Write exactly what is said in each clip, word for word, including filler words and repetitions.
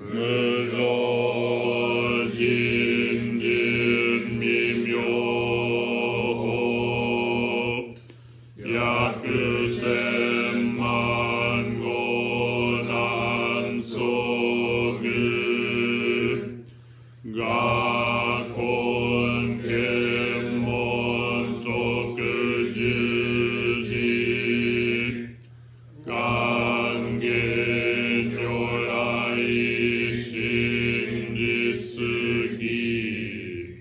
無常人人未妙法約千万語難遭遇我根検問徳十字願言如来真実義。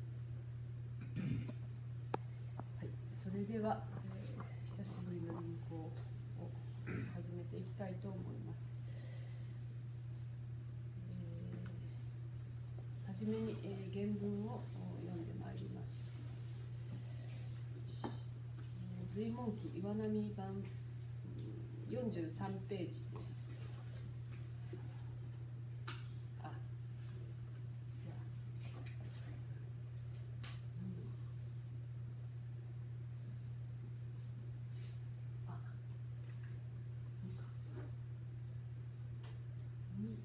はい、それでは、えー、久しぶりの吟行を始めていきたいと思います。えー、はじめに、えー、原文を読んでまいります。えー、随文記岩波版よんじゅうさんページです。あ、じゃあ、うんあ、に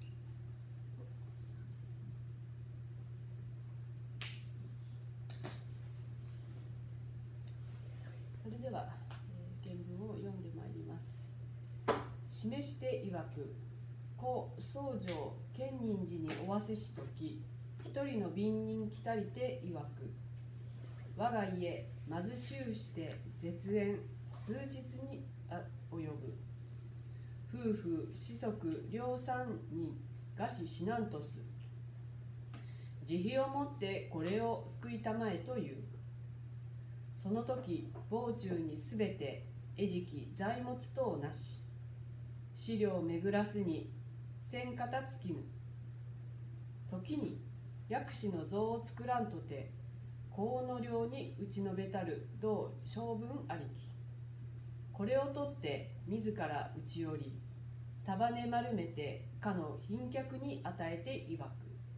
それでは、えー、原文を読んでまいります。示して曰く、故僧正建仁寺におわせしとき、一人の貧人来たりて曰く、我が家貧しゅうして絶縁数日にあ及ぶ。夫婦子息両三人餓死死難とす。慈悲をもってこれを救いたまえという。その時房中にすべて餌食財物等なし、資料巡らすに千片尽きぬ。時に薬師の像を作らんとて、河の領に打ち述べたる同性分ありき。これを取って自ら打ち寄り、束ね丸めてかの賓客に与えて曰く。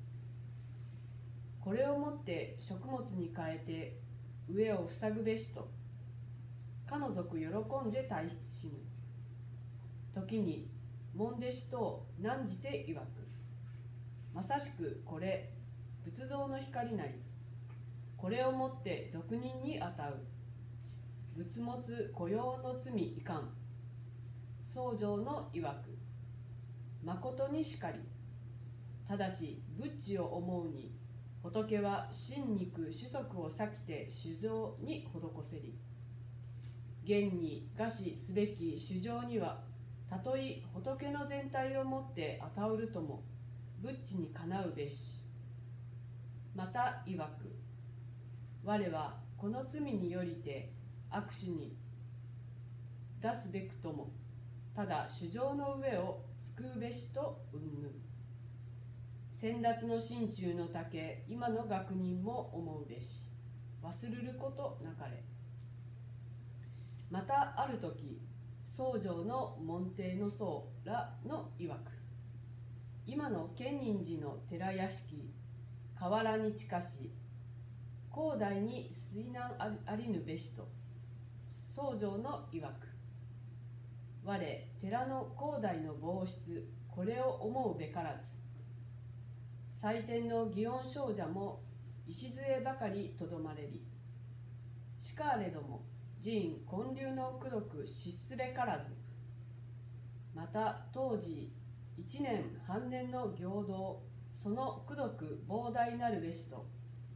これをもって食物に変えて上を塞ぐべしと、かの族喜んで退出しぬ。時に門弟子と難じて曰く。まさしくこれ仏像の光なり。これをもって俗人に与う。仏物雇用の罪いかん。僧正の曰く。まことにしかり。ただし仏地を思うに、仏は真肉主足を避きて主像に施せり。現に餓死すべき主情には、たとえ仏の全体をもって与うるとも仏地にかなうべし。また曰く、我はこの罪によりて悪手に出すべくとも、ただ主情の上を救うべしと云々。先達の心中の丈、今の学人も思うべし。忘るることなかれ。またある時、僧正の門弟の僧らの曰く、今の建仁寺の寺屋敷、河原に近し、広大に水難ありぬべしと。僧正の曰く、我寺の広大の房室、これを思うべからず。祭典の祇園精舎も礎ばかりとどまれり。しかれども寺院建立の功徳失すべからず。また当時一年半年の行道、その功徳膨大なるべしと。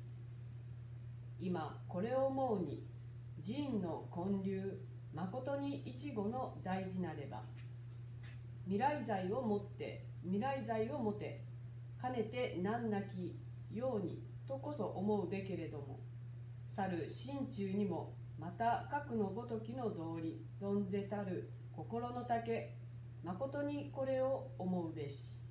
今これを思うに、寺院の建立まことに一語の大事なれば、未来財をもって未来財をもてかねて難なきようにとこそ思うべけれども、去る心中にもまた核のごときの道理存ぜたる心の丈、まことにこれを思うべし。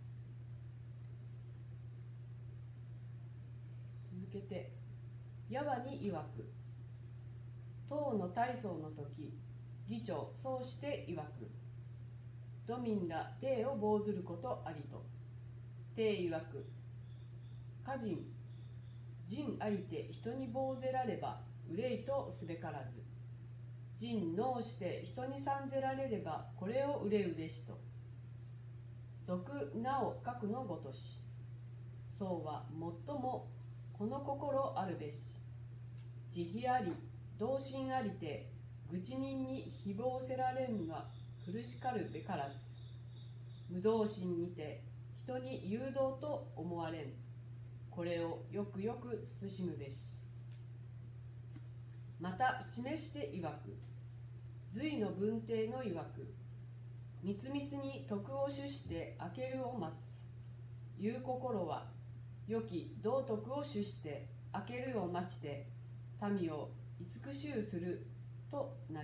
続けて、やわに曰く、唐の大僧の時、議長そうして曰く、土民ら帝を棒ずることありと。帝曰く、家人人ありて人に棒ぜられば憂いとすべからず、人能して人にさんぜられればこれを憂うべしと。 俗なおかくのごとし。そうは最もこの心あるべし。慈悲あり、同心ありて、愚痴人に誹謗せられんは苦しかるべからず。無道心にて人に誘導と思われん。これをよくよく慎むべし。また示して曰く、隋の文帝の曰く、密々に徳を主して明けるを待つ。いう心は、良き道徳を主して明けるを待ちて、民を慈しゅうするとなり。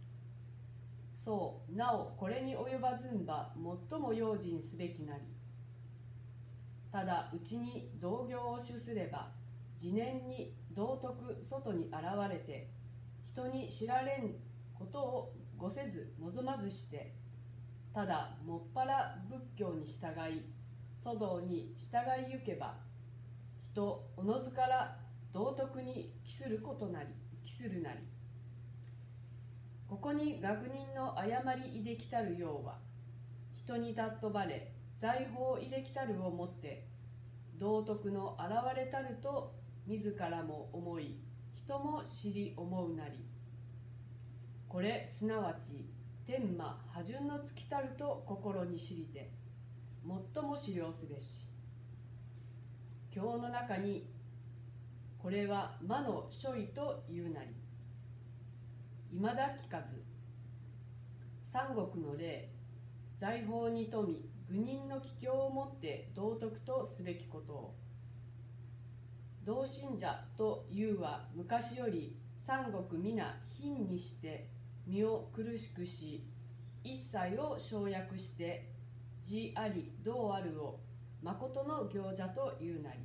そう、なおこれに及ばずんば、最も用心すべきなり。ただ、うちに同業を主すれば、自念に道徳外に現れて、人に知られんことをごせず望まずして、ただもっぱら仏教に従い、祖道に従いゆけば、人おのずから道徳に帰することなり、帰するなり。ここに学人の誤りいできたるようは、人に尊ばれ、財宝いできたるをもって、道徳の現れたると自らも思い、人も知り思うなり。これすなわち、天魔波順の尽きたると心に知りて、最も資料すべし。経の中に、これは魔の所意というなり。いまだ聞かず。三国の例、財宝に富み、愚人の帰郷をもって道徳とすべきことを。同心者というは昔より三国皆貧にして身を苦しくし、一切を省略して慈あり道あるを誠の行者というなり。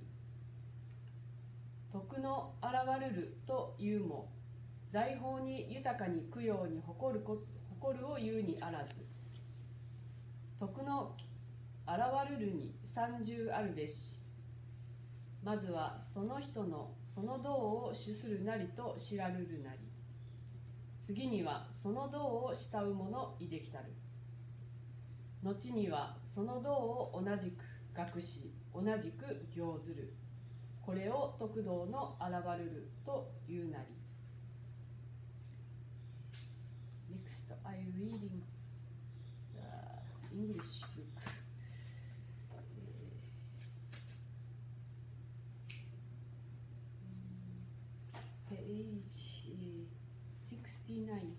徳の現れるというも、財宝に豊かに供養に誇るこ誇るを言うにあらず。徳の現るるに三重あるべし。まずはその人のその道を主するなりと知らるるなり。次にはその道を慕う者いできたる。後にはその道を同じく学し、同じく行ずる。これを徳道の現るるというなり。Next, I'm reading the English book. Page sixty-nine.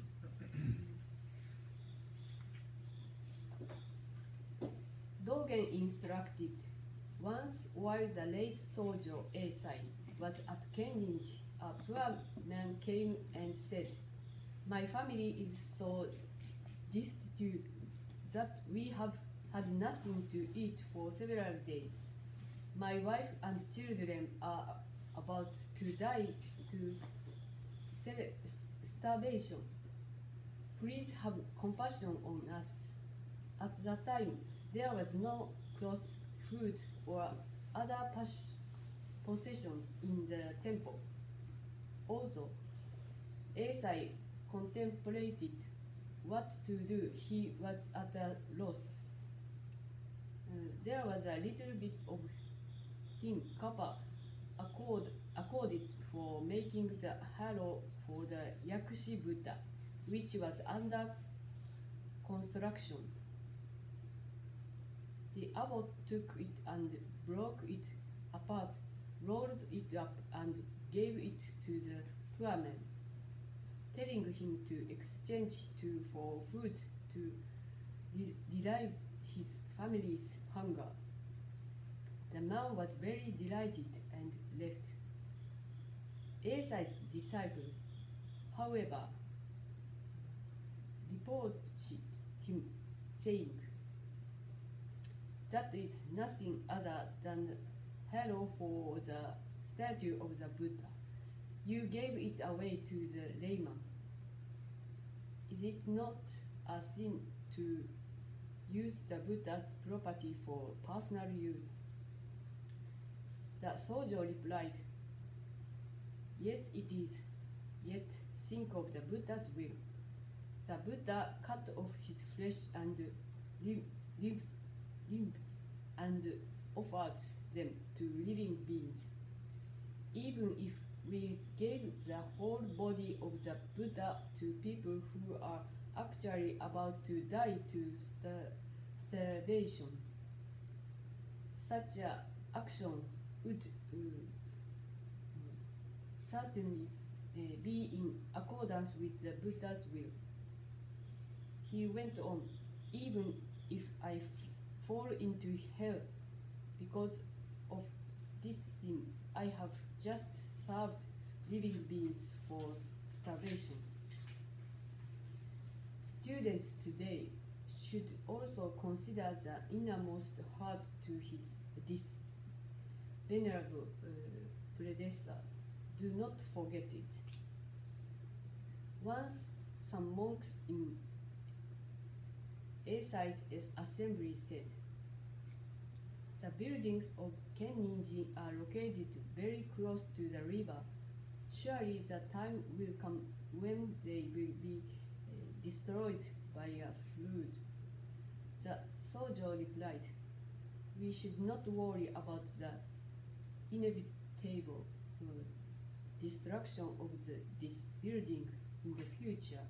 Dogen instructed, once while the late Sojo Eisai was at Kenninji, a poor man came and said, "My family is so destitute that we have had nothing to eat for several days. My wife and children are about to die to starvation. Please have compassion on us." At that time, there was no cloth, food, or other possessions in the temple. Also, Eisai contemplated what to do. He was at a loss. Uh, there was a little bit of him kappa accord, accorded for making the halo for the Yakushi Buddha, which was under construction. The abbot took it and broke it apart, rolled it up, and gave it to the poor man, telling him to exchange it for food to relieve his family's hunger. The man was very delighted and left. Eisai's disciple, however, reproached him, saying, "That is nothing other than halo for the statue of the Buddha. You gave it away to the layman. Is it not a sin to use the Buddha's property for personal use?" The Sojo replied, "Yes, it is. Yet think of the Buddha's will. The Buddha cut off his flesh and live, live, limb and offered them to living beings. Even if we gave the whole body of the Buddha to people who are actually about to die to star- starvation, such an action would uh, certainly uh, be in accordance with the Buddha's will. He went on, even if I f- fall into hell because of this sin, I have just served living beings for starvation. Students today should also consider the innermost heart to his this venerable uh, predecessor. Do not forget it. Once some monks in Eisai's assembly said, "The buildings of Kenninji are located very close to the river. Surely the time will come when they will be uh, destroyed by a flood." The Sojo replied, "We should not worry about the inevitable uh, destruction of the, this building in the future.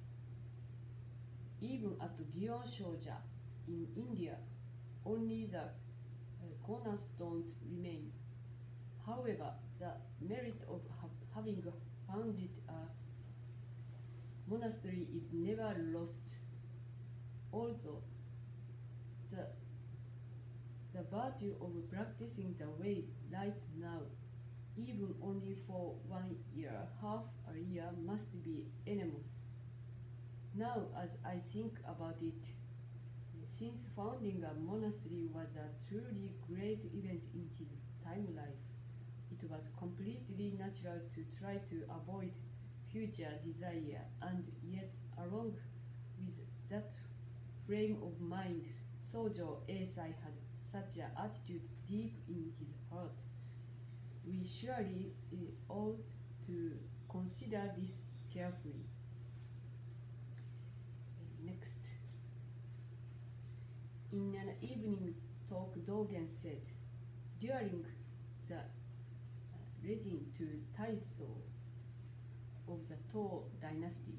Even at Gyeon Shoja in India, only the uh, cornerstones remain. However, the merit of ha- having founded a monastery is never lost. Also, the, the virtue of practicing the way right now, even only for one year, half a year, must be enormous. Now, as I think about it, since founding a monastery was a truly great event in his time life, it was completely natural to try to avoid future desire, and yet along with that frame of mind, Sojo Eisai had such an attitude deep in his heart. We surely uh, ought to consider this carefully. Next. In an evening talk, Dogen said, during the uh, regime to Taiso of the Tō dynasty,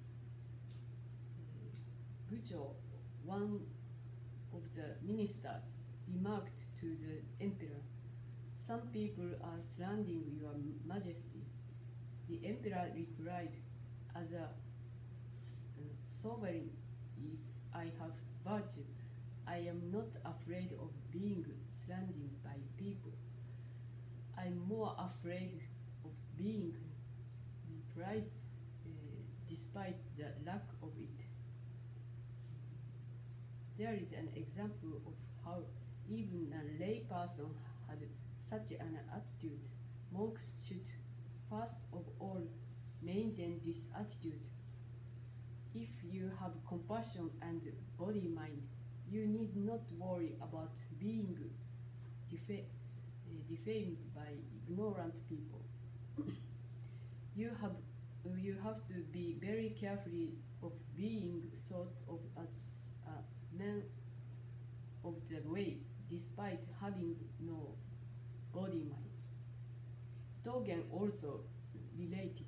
uh, Gucho, one of the ministers, remarked to the emperor, "Some people are slandering your majesty." The emperor replied, "As a s- uh, sovereign, if I have virtue, I am not afraid of being slandered by people. I'm more afraid of being praised uh, despite the lack of it." There is an example of how even a lay person had such an attitude. Monks should first of all maintain this attitude. If you have compassion and body-mind, you need not worry about being defa- uh, defamed by ignorant people. you have uh, you have to be very careful of being thought of as a man of the way, despite having no body-mind. Dogen also related.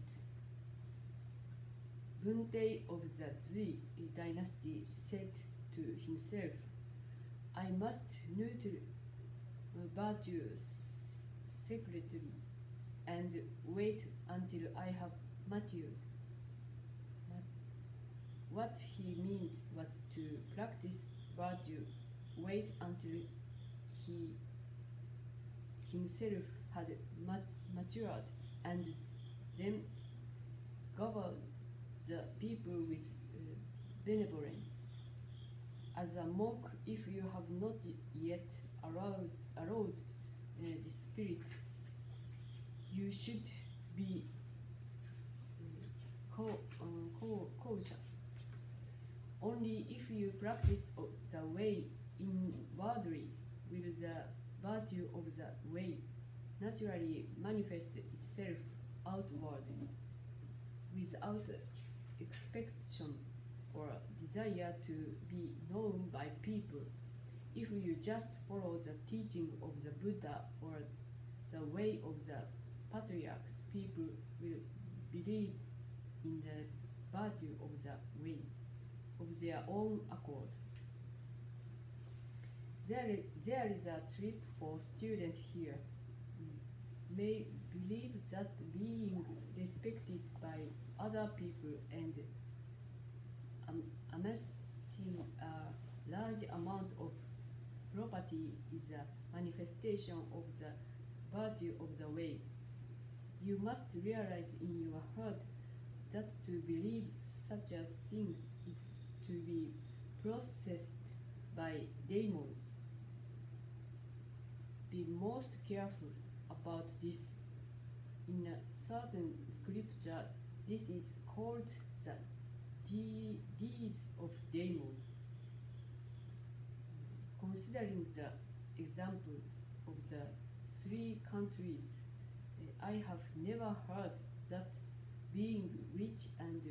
Buntei of the Zui dynasty said to himself, "I must nurture virtue secretly and wait until I have matured." What he meant was to practice virtue, wait until he himself had mat- matured, and then govern the people with uh, benevolence. As a monk, if you have not yet aroused, aroused uh, the spirit, you should be uh, co- uh, co- kosher. Only if you practice the way inwardly will the virtue of the way naturally manifest itself outwardly, without expectation or desire to be known by people. if you just follow the teaching of the Buddha or the way of the patriarchs, people will believe in the virtue of the way of their own accord. There is, there is a trip for students here. May believe that being respected by other people and um, amassing a large amount of property is a manifestation of the virtue of the way. You must realize in your heart that to believe such as things is to be processed by demons. Be most careful about this. In a certain scripture, this is called the de- deeds of demons. Considering the examples of the three countries, I have never heard that being rich and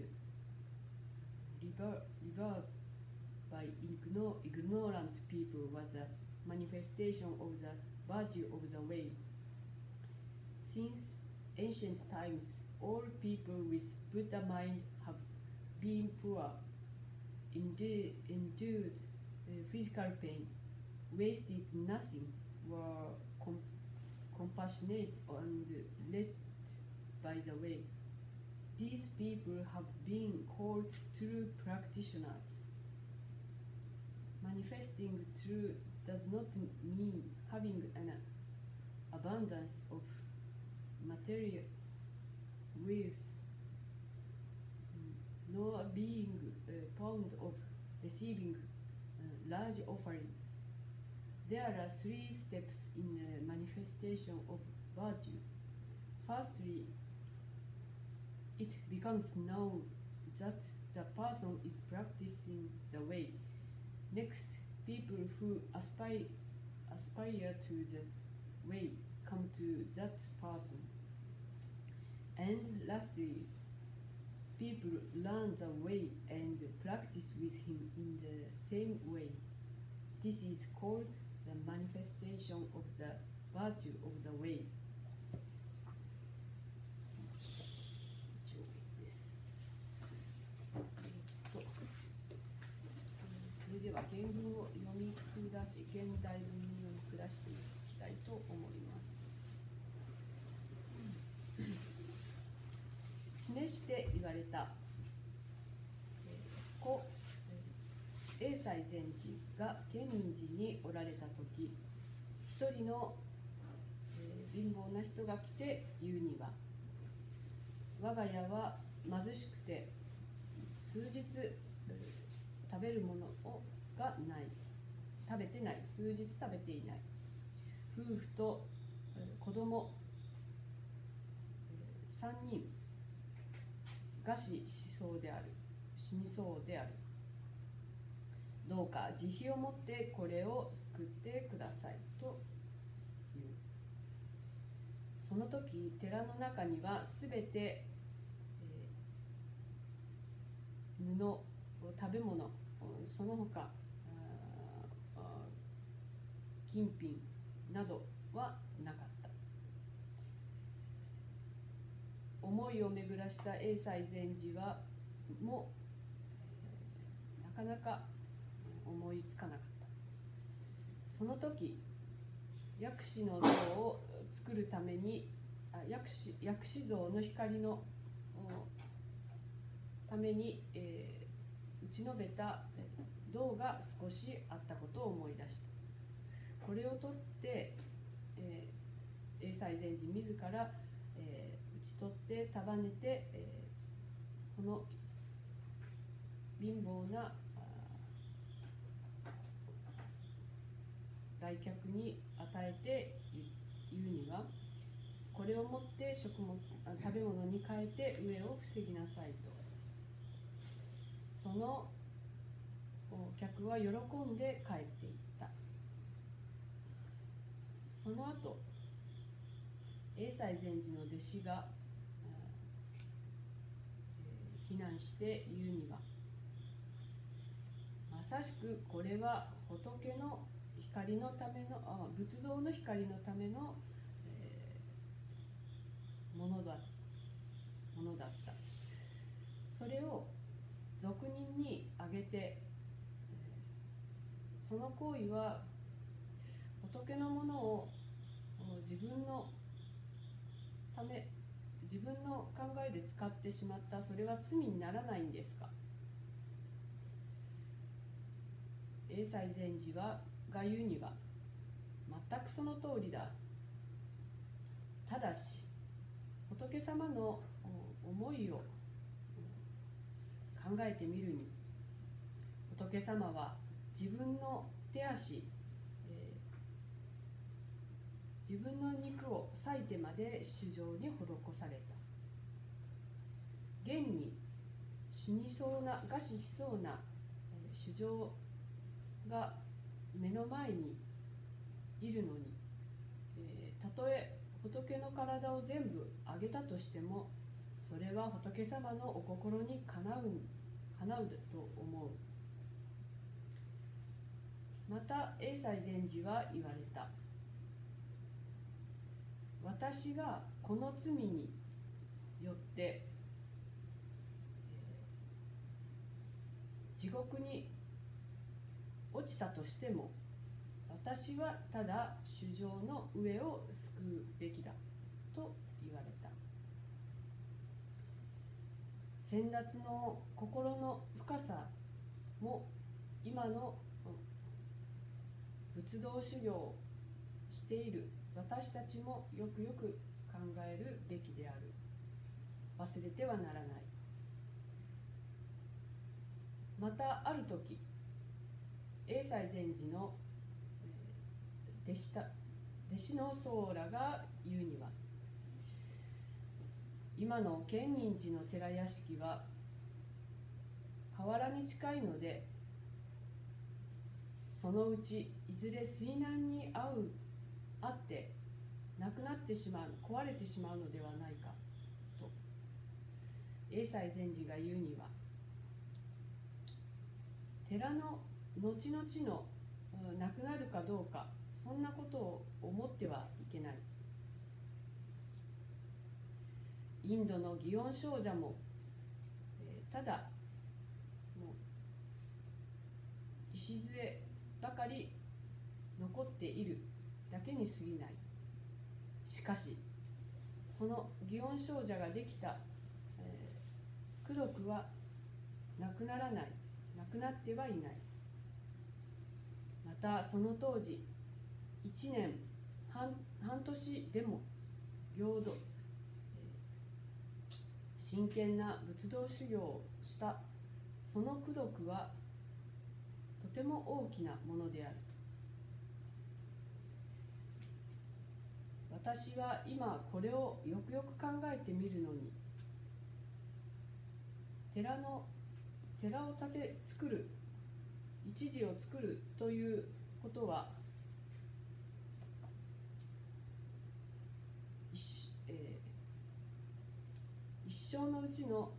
revered by igno- ignorant people was a manifestation of the virtue of the way. Since ancient times, all people with Buddha mind have been poor, endured, endured uh, physical pain, wasted nothing, were com- compassionate and led by the way. These people have been called true practitioners. Manifesting true does not mean having an abundance of material wealth, nor being uh, fond of receiving uh, large offerings. There are three steps in the manifestation of virtue. Firstly, it becomes known that the person is practicing the way. Next, people who aspire, aspire to the way come to that person. And lastly, people learn the way and practice with him in the same way. This is called the manifestation of the virtue of the way. それでは原文を読み下し、現代文に読み下していきたいと思います。示して言われた故永西禅師が建仁寺におられたとき、一人の貧乏な人が来て言うには、我が家は貧しくて数日食べるものがない、食べてない、数日食べていない、夫婦と子供さんにん餓死しそうである、死にそうである、どうか慈悲をもってこれを救ってくださいという。その時寺の中にはすべて、えー、布、食べ物、その他金品などはなかった。思いを巡らした永西禅師はもうなかなか思いつかなかった。その時薬師の像を作るために薬師、薬師像の光のために、えー、打ち述べた銅が少しあったことを思い出した。これを取って、えー、永西禅師自ら、えー、打ち取って束ねて、えー、この貧乏な来客に与えて言うには、これを持って食物、食べ物に変えて飢えを防ぎなさいと。その客は喜んで帰っていった。その後、永西禅師の弟子が非難して言うには、まさしくこれは仏の光のためのあ仏像の光のための、えー、ものだものだった。それを俗人にあげて、その行為は仏のものを自分のため自分の考えで使ってしまった。それは罪にならないんですか。永西禅師はが言うには、全くその通りだ。ただし仏様の思いを考えてみるに、仏様は自分の手足、えー、自分の肉を裂いてまで衆生に施された。現に死にそうな餓死しそうな衆生が目の前にいるのに、えー、たとえ仏の体を全部あげたとしても、それは仏様のお心にかなう、かなうと思う。また永西禅師は言われた。私がこの罪によって地獄に落ちたとしても、私はただ衆生の上を救うべきだと言われた。先達の心の深さも今の仏道修行をしている私たちもよくよく考えるべきである。忘れてはならない。またある時、永西禅師の弟子た弟子の僧らが言うには、今の建仁寺の寺屋敷は河原に近いので、そのうちいずれ水難に遭う遭ってなくなってしまう、壊れてしまうのではないかと永西禅師が言うには、寺の後々のなくなるかどうか、そんなことを思ってはいけない。インドの祇園精舎も、えー、ただもう礎ばかり残っているだけに過ぎない。しかしこの祇園精舎ができた、えー、功徳はなくならない、なくなってはいない。またその当時一年 半, 半年でも平等、真剣な仏道修行をしたその功徳はとても大きなものであると。私は今これをよくよく考えてみるのに、寺の寺を建て作る、一寺を作るということは一、えー、一生のうちの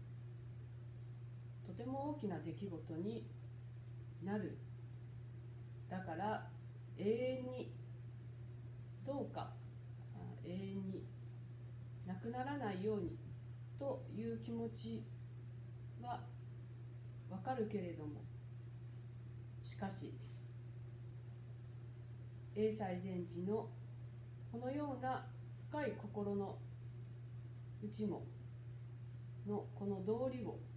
とても大きな出来事になる。だから永遠にどうか永遠になくならないようにという気持ちはわかるけれども、しかし永西禅師のこのような深い心の内ものこの道理を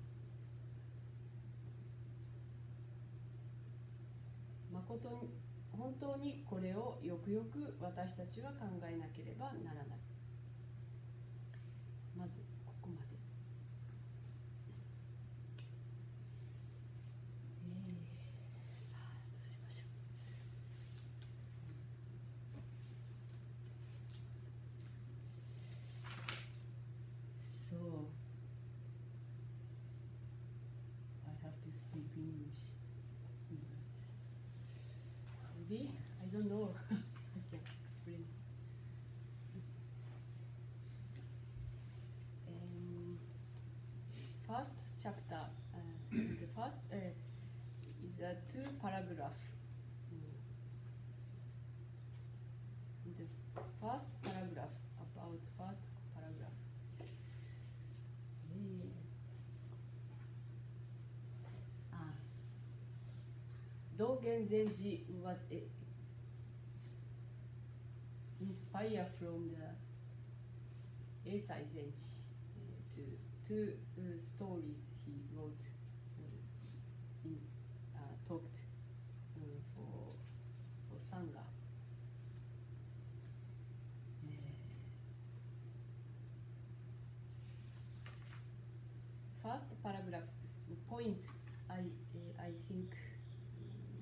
誠に本当にこれをよくよく私たちは考えなければならない。まずここまで。えー、さあどうしましょう。So I have to speak English. Maybe I don't know. I can explain. Um, first chapter, uh, the first uh, is a two paragraph. the first paragraph about first paragraph. Eh, ah, Dogen Zenji was eh, inspired from the Eisai Zenji uh, to two uh, stories he wrote uh, in uh, talked uh, for for Sangha. First paragraph, the point I uh, I think um,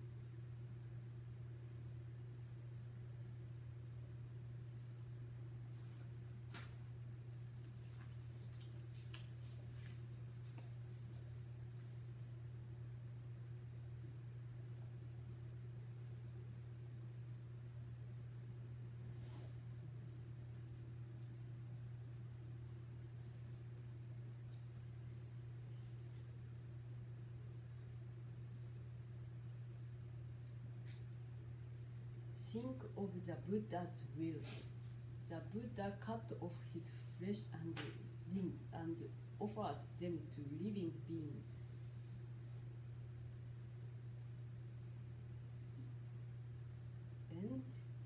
think of the Buddha's will. The Buddha cut off his flesh and limbs and offered them to living beings. And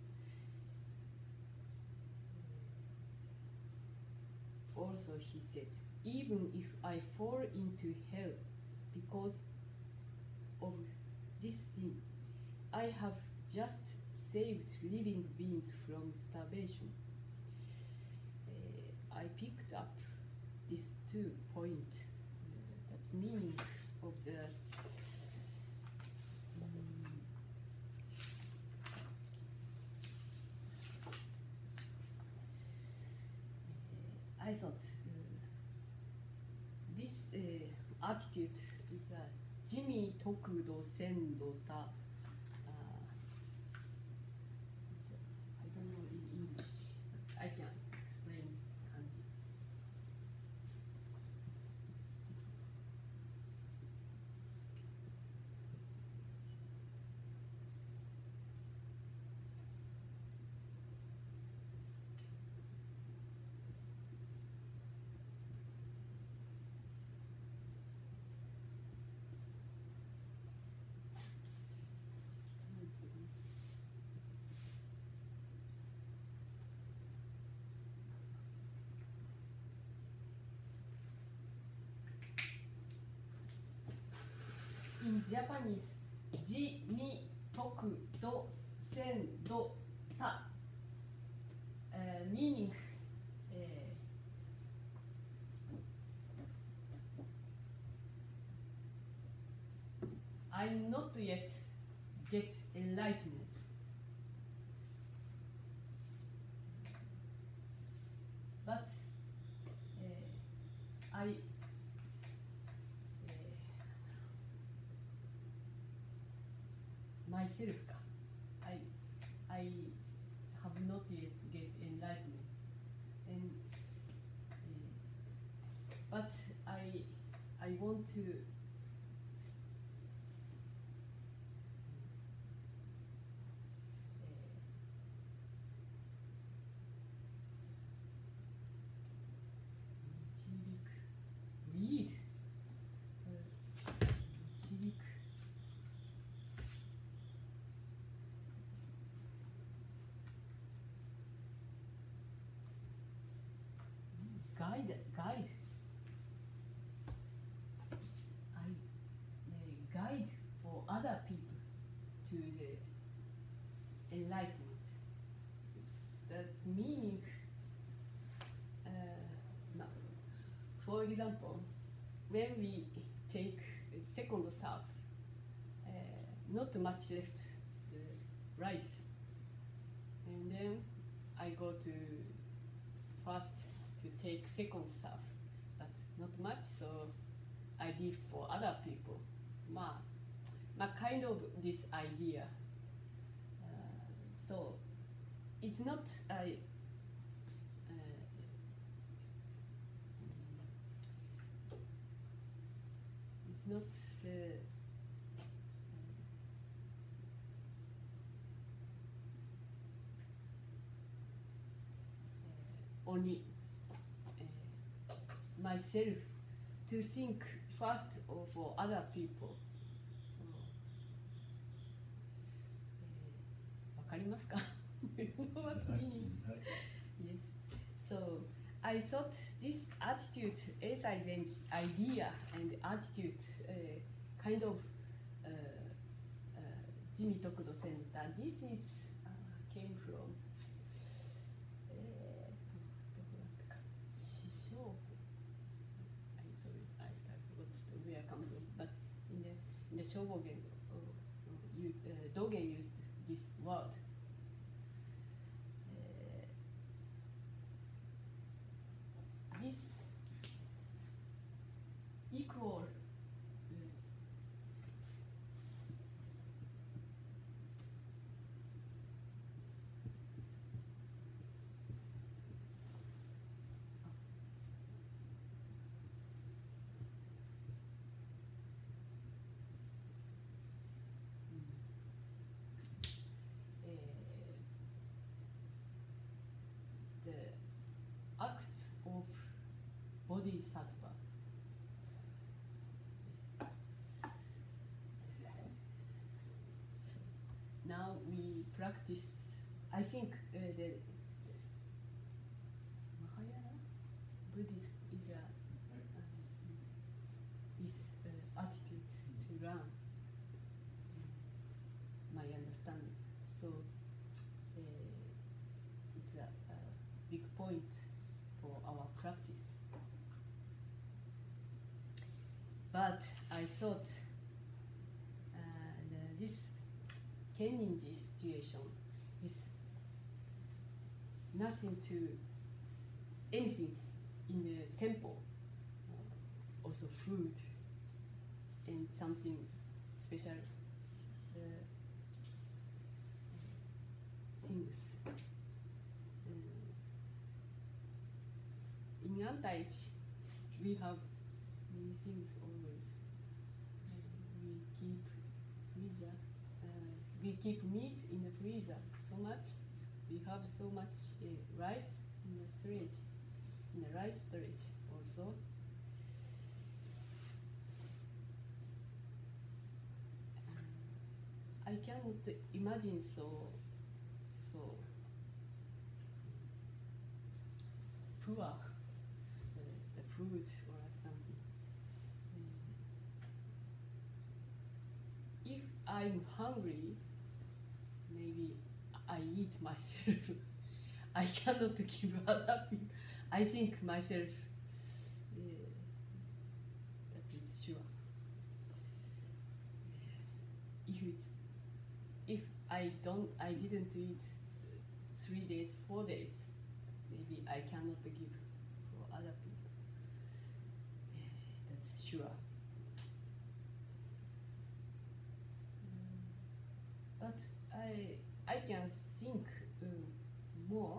also he said, even if I fall into hell because of this thing, I have just saved living beings from starvation. Uh, I picked up these two points. Uh, that's meaning of the um, uh, I thought uh, this uh, attitude is a Jimmy Tokudo Sendo ta. I can explain kanji. In Japanese, ji, mi, toku, do, sen, do, ta, uh, meaning uh, I'm not yet get enlightened. But uh, I myself, I, I have not yet get enlightenment, and uh, but I, I want to uh, read, uh, guide, guide. I uh, guide for other people to the enlightenment. That's meaning. Uh, no. For example, when we take a second serve, uh, not much left the rice, and then I go to first to take second serve, but not much, so I leave for other people. Ma, ma kind of this idea. Uh, so it's not I. Uh, it's not. Uh, only uh, myself to think first or for other people. わかりますか? You know what meaning? Yes. So I thought this attitude, Eisaizen's idea and attitude, uh, kind of uh, uh, Jimmy Tokudo Senta. This is uh, came from. Uh, I'm sorry, I, I forgot where it comes from. But in the in the Shobogen, uh, uh, uh, Dogen used this word. This equal uh, the act of bodhisattva. Now we practice, I think uh, the Mahayana Buddhism is a, uh, this uh, attitude to run, my understanding. So uh, it's a, a big point for our practice. But I thought uh, the, this Kenninji situation is nothing to anything in the temple, uh, also food and something special uh, things. Uh, in Antaichi, we have many things always. Uh, we keep freezer. Uh, we keep meat in the freezer so much. We have so much uh, rice in the storage, in the rice storage also. Uh, I cannot imagine so so poor uh, the food or something. Uh, if I'm hungry, maybe I eat myself. I cannot give other people. I think myself. Uh, that is sure. If it's, if I don't, I didn't eat three days, four days, maybe I cannot give for other people. That's sure. But I I can think uh, more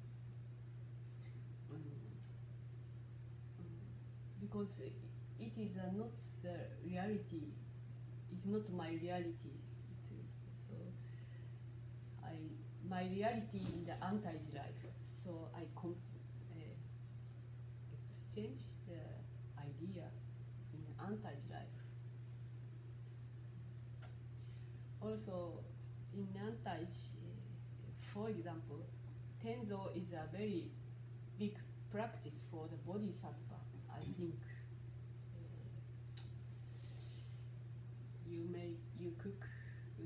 um, um, because it is uh, not the reality. It's not my reality. Too. So I my reality in the Antaiji life. So I com- uh, exchange the idea in the Antaiji life. Also, in Antaiji, for example, Tenzo is a very big practice for the bodhisattva. I think uh, you may you cook uh,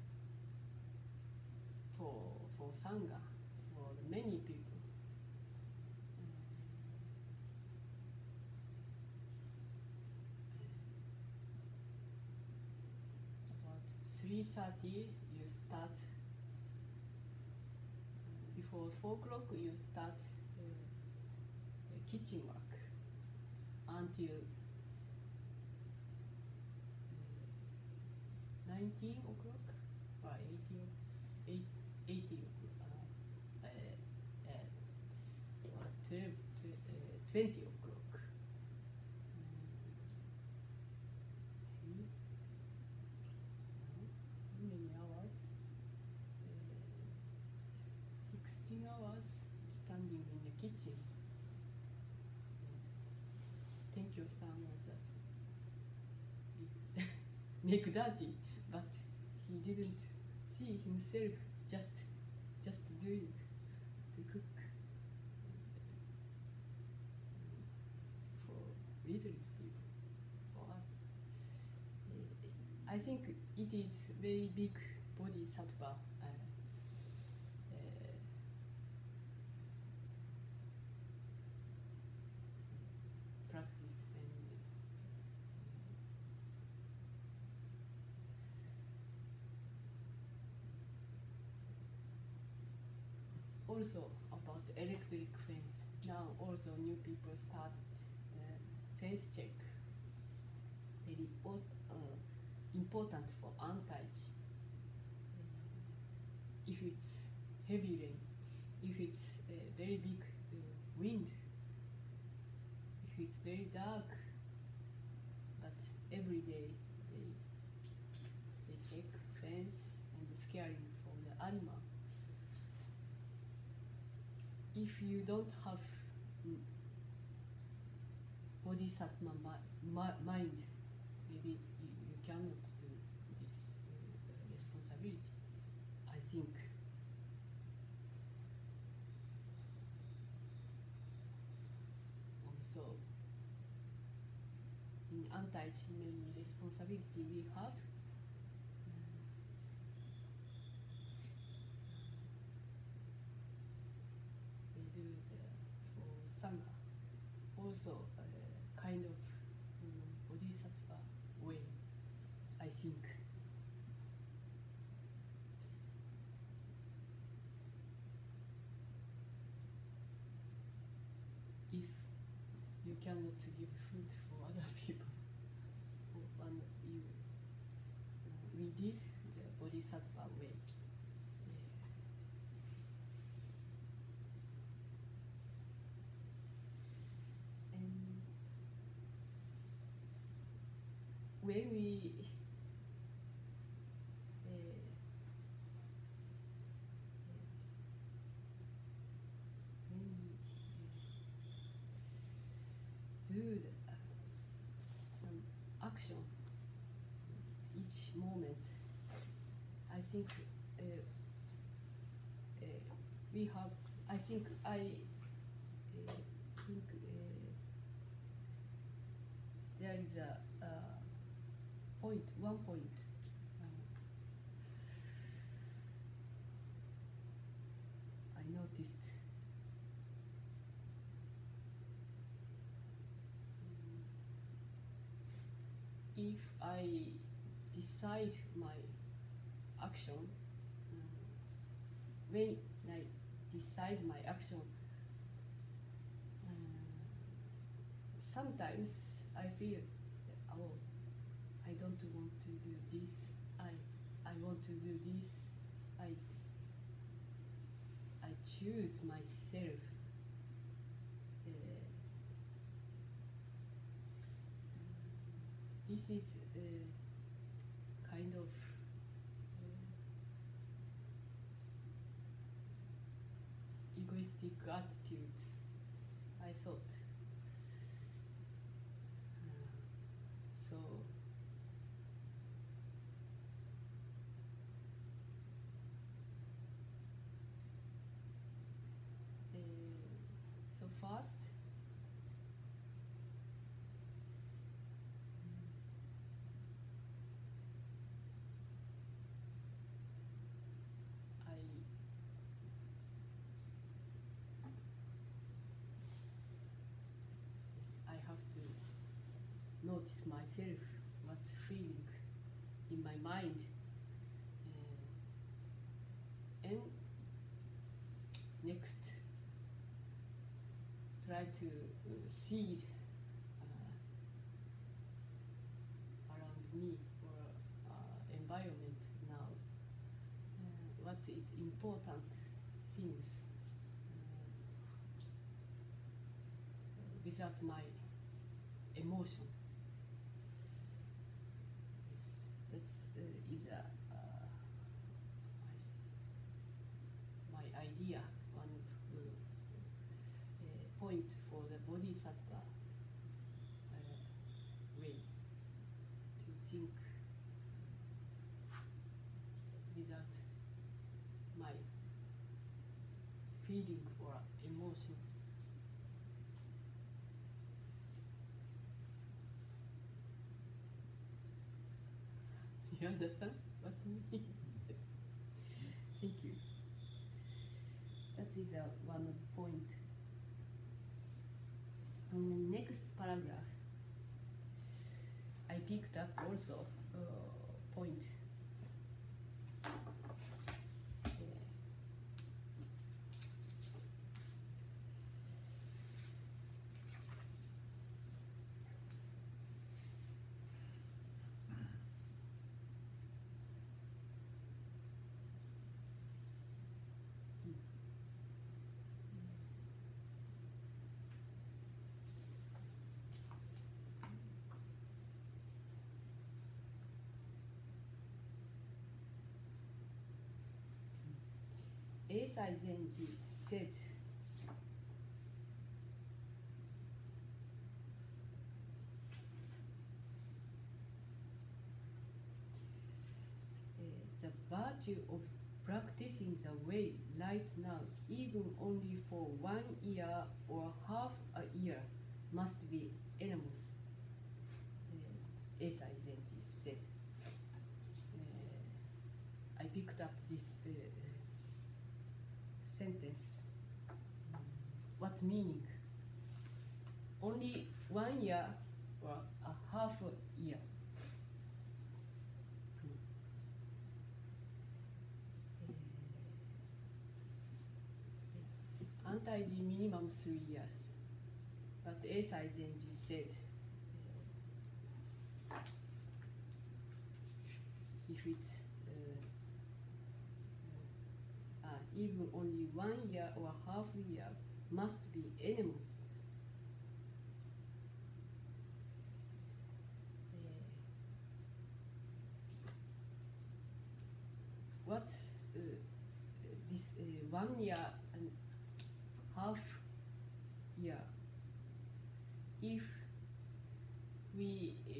for for sangha for many people. About three thirty, you start. Before four o'clock, you start uh, the kitchen work until uh, nineteen o'clock or eighteen, eight, eighteen o'clock, uh, uh, uh, or twelve, uh, twenty o'clock. Um, how many hours? Uh, sixteen hours standing in the kitchen. Tenkyo-san was uh, make dirty, but he didn't see himself just just doing to cook for little people. For us, I think it is very big bodhisattva uh, uh, practice. And also about electric fence. Now also new people start uh, fence check. Very also, uh, important for anti-age. If it's heavy rain, if it's uh, very big uh, wind, if it's very dark, but every day they they check fence and scaring for the animal. If you don't have mm, bodhisattva mi- mi- mind, maybe you, you cannot do this uh, responsibility. I think. Also, in anti-age, many responsibility we have. They do the for sangha, also uh, kind of um, bodhisattva way, I think. If you cannot give food for other people, and you, uh, we did the bodhisattva way. And when we uh, when we do the, uh, some action each moment, I think uh, uh, we have. I think I uh, think uh, there is a uh, point, one point. Um, I noticed. If I decide my action, um, when I decide my action, um, sometimes I feel, oh, I don't want to do this. I I want to do this. I I choose myself. Uh, this is uh, kind of uh, egoistic attitudes, I thought. Uh, so uh, so fast. I yes, I have to notice myself, what's feeling in my mind, uh, and next try to uh, see it uh, around me or uh, environment now. Uh, what is important things uh, without my emotion. Yes, that's uh, is a uh, my, my idea. One of uh, feeling or emotion. You understand what I mean? Thank you. That is uh, one of the point. On the next paragraph, I picked up also uh, point. Eisai Zenji said, uh, the virtue of practicing the way right now, even only for one year or half a year, must be enormous. Uh, Eisai Zenji said. Uh, I picked up this uh, sentence. What meaning? Only one year or a half a year. Antaiji minimum three years. But Eisai Zenji said, uh, if it's uh, uh, even only one year or half a year, must be enormous. Uh, what uh, this uh, one year and half year, if we uh,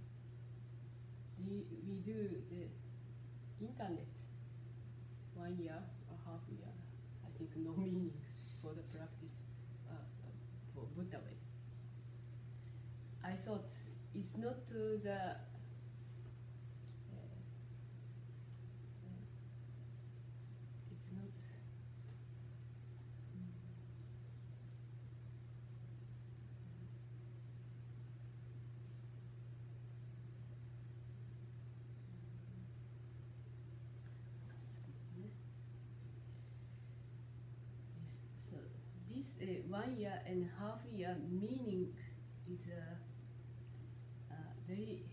the, we do the internet one year or half year, I think no meaning for the practice uh, for Buddha way. I thought it's not uh, the uh, uh, it's not mm, yes, so this uh, one year and half year meaning is a uh, uh, very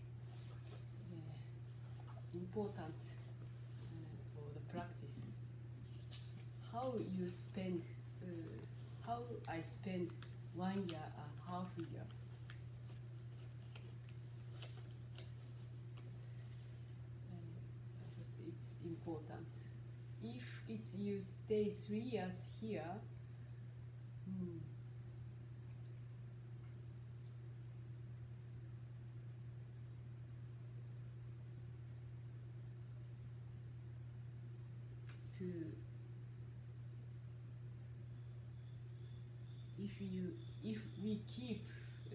uh, important uh, for the practice. How you spend, uh, how I spend one year and half year. Uh, it's important. If it's you stay three years here, hmm, to if you if we keep uh,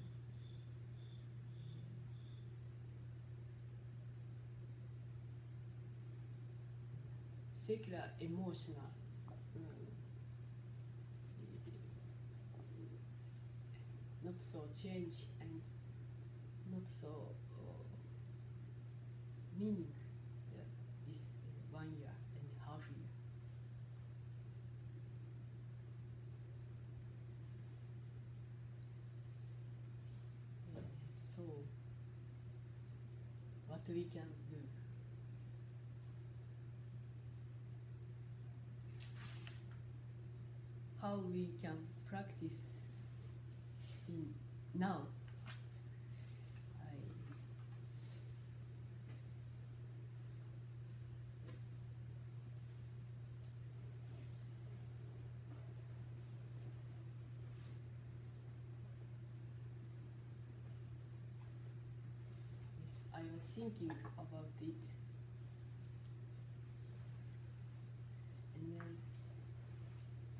secular emotional um, not so change and not so uh, meaning the, this uh, one year and half year. Uh, so what we can do? How we can practice in now? I yes, I was thinking about it, and then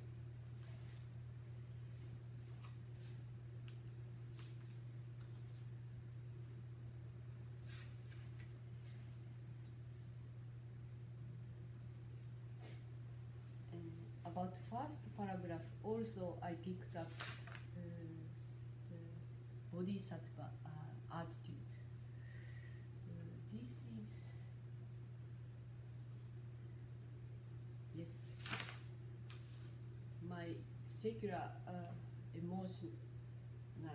about first paragraph, also I picked up uh, the Bodhisattva uh, attitude. Uh, this is, yes, my secular uh, emotional uh,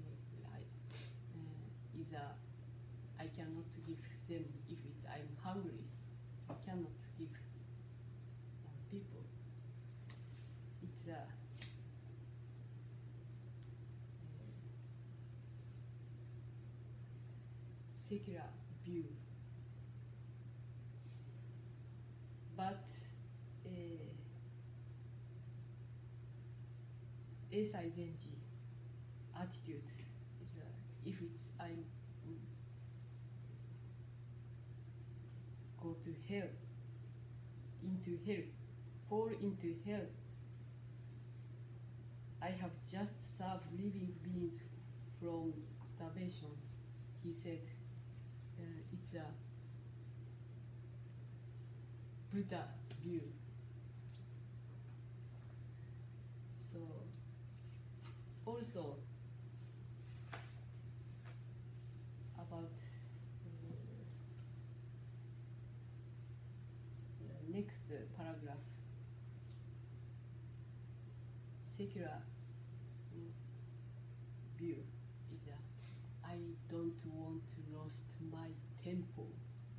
uh, is a, I cannot give them if it's I'm hungry. I cannot give uh, people. It's a uh, secular view, but uh, Eisai Zenji attitude is uh, if it's I'm mm, go to hell, into hell, fall into hell. I have just served living beings from starvation. He said, uh, it's a Buddha view. So, also about uh, the next uh, paragraph, secular mm, view is a, I don't want to lose my temple.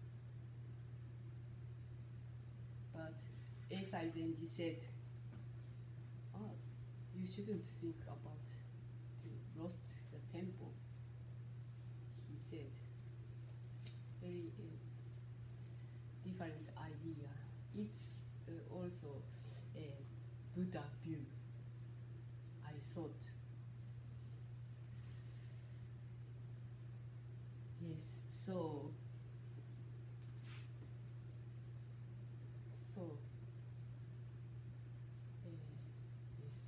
But Eisai Zenji said, oh, you shouldn't think about to lost the temple. He said, very uh, different idea. It's uh, also a Buddha view, I thought. Yes, so, so, uh, yes,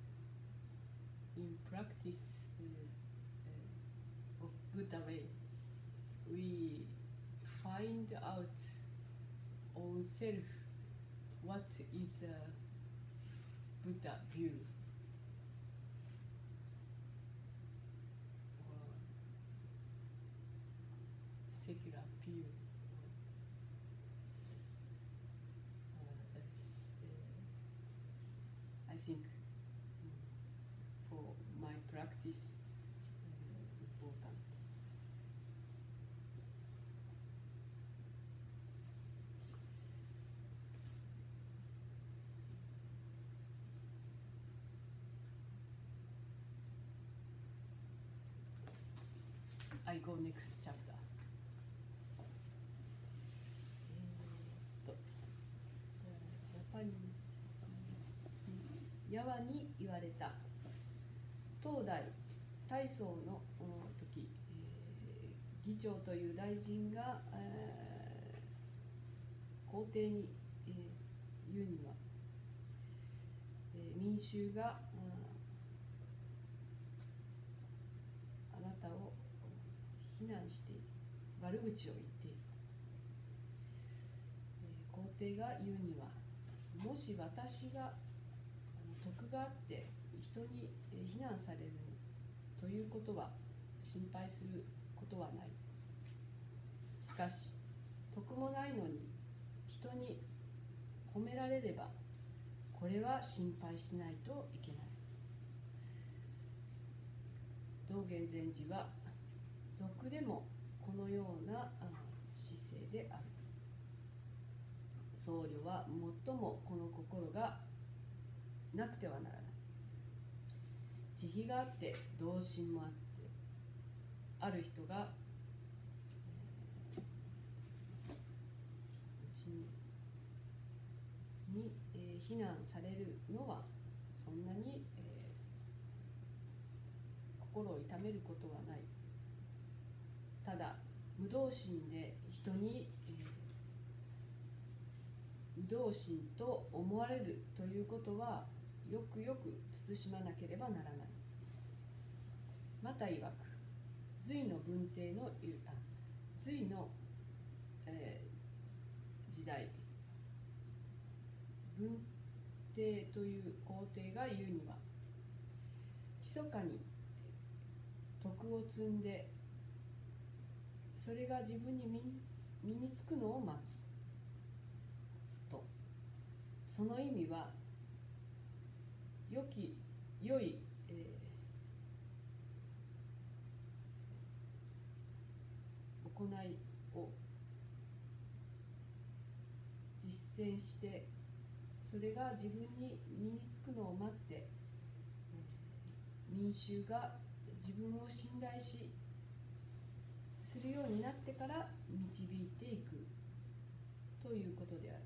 in practice uh, uh, of Buddha way, we find out on self what is a Buddha view. Or secular view. Uh, that's, uh, I think, mm, for my practice, uh, important. I go next chapter. えーっと、ジャパニーズ。ヤワに言われた。当代大宗の時、えー、議長という大臣が、えー、皇帝に、えー、言うには、えー、民衆が、あなたを非難している、悪口を言っている、えー、皇帝が言うには、もし私が徳があって人に非難されるということは心配することはない。しかし徳もないのに人に褒められればこれは心配しないといけない。道元禅師は俗でもこのような姿勢である。僧侶は最もこの心がなくてはならない。慈悲があって同心もあって、ある人が、えー、うちに、にえー、非難されるのはそんなに、えー、心を痛めることはない。ただ無道心で人に、えー、無道心と思われるということはよくよく慎まなければならない。また曰く、隋の文帝のあ隋の、えー、時代、文という皇帝が言うには、密かに徳を積んで、それが自分に身に身につくのを待つと。その意味は、良き良い、えー、行いを実践して、それが自分に身につくのを待って、民衆が自分を信頼しするようになってから導いていくということである。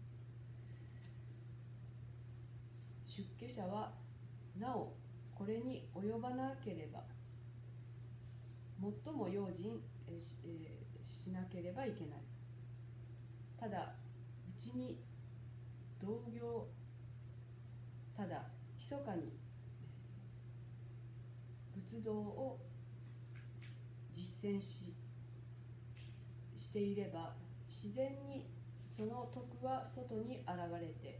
出家者はなおこれに及ばなければ最も用心し、えー、しなければいけない。ただうちに同業、ただ密かに仏道を実践ししていれば、自然にその徳は外に現れて、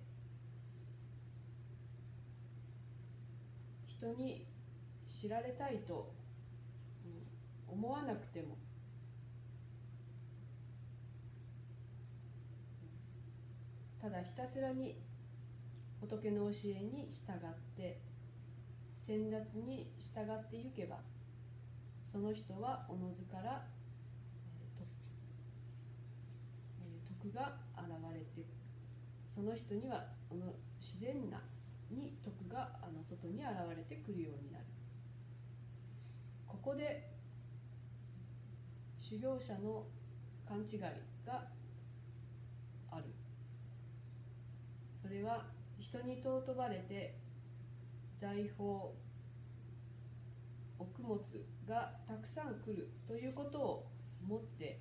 人に知られたいと思わなくても、ただひたすらに仏の教えに従って先達に従ってゆけば、その人はおのずから徳が現れて、その人には自然なに徳があの外に現れてくるようになる。ここで修行者の勘違いがある。それは人に尊ばれて財宝、穀物がたくさん来るということをもって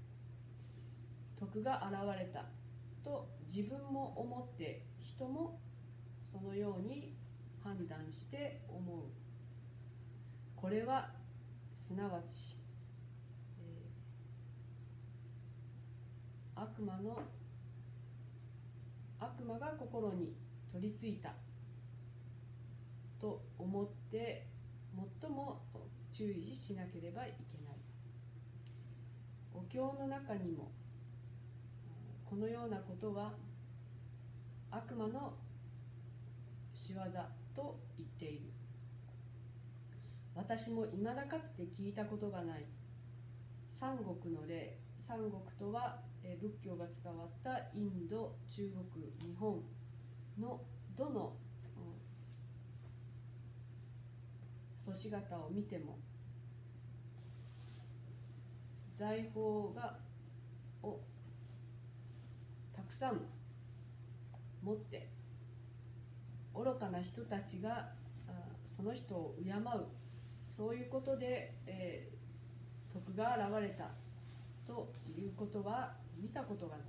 徳が現れたと自分も思って、人もそのように判断して思う。これはすなわち、えー、悪魔の悪魔が心に取り付いたと思って最も注意しなければいけない。お経の中にもこのようなことは悪魔の仕業と言っている。私も未だかつて聞いたことがない三国の例。三国とは仏教が伝わったインド、中国、日本のどの祖師方を見ても、財宝がをたくさん持って愚かな人たちがその人を敬う、そういうことで、えー、徳が現れたということは見たことがない。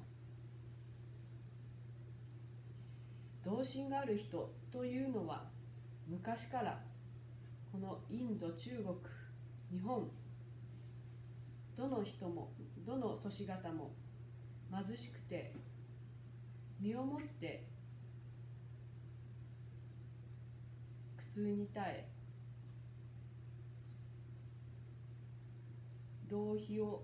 同心がある人というのは昔からこのインド、中国、日本、どの人もどの祖師方も貧しくて身をもって苦痛に耐え、浪費を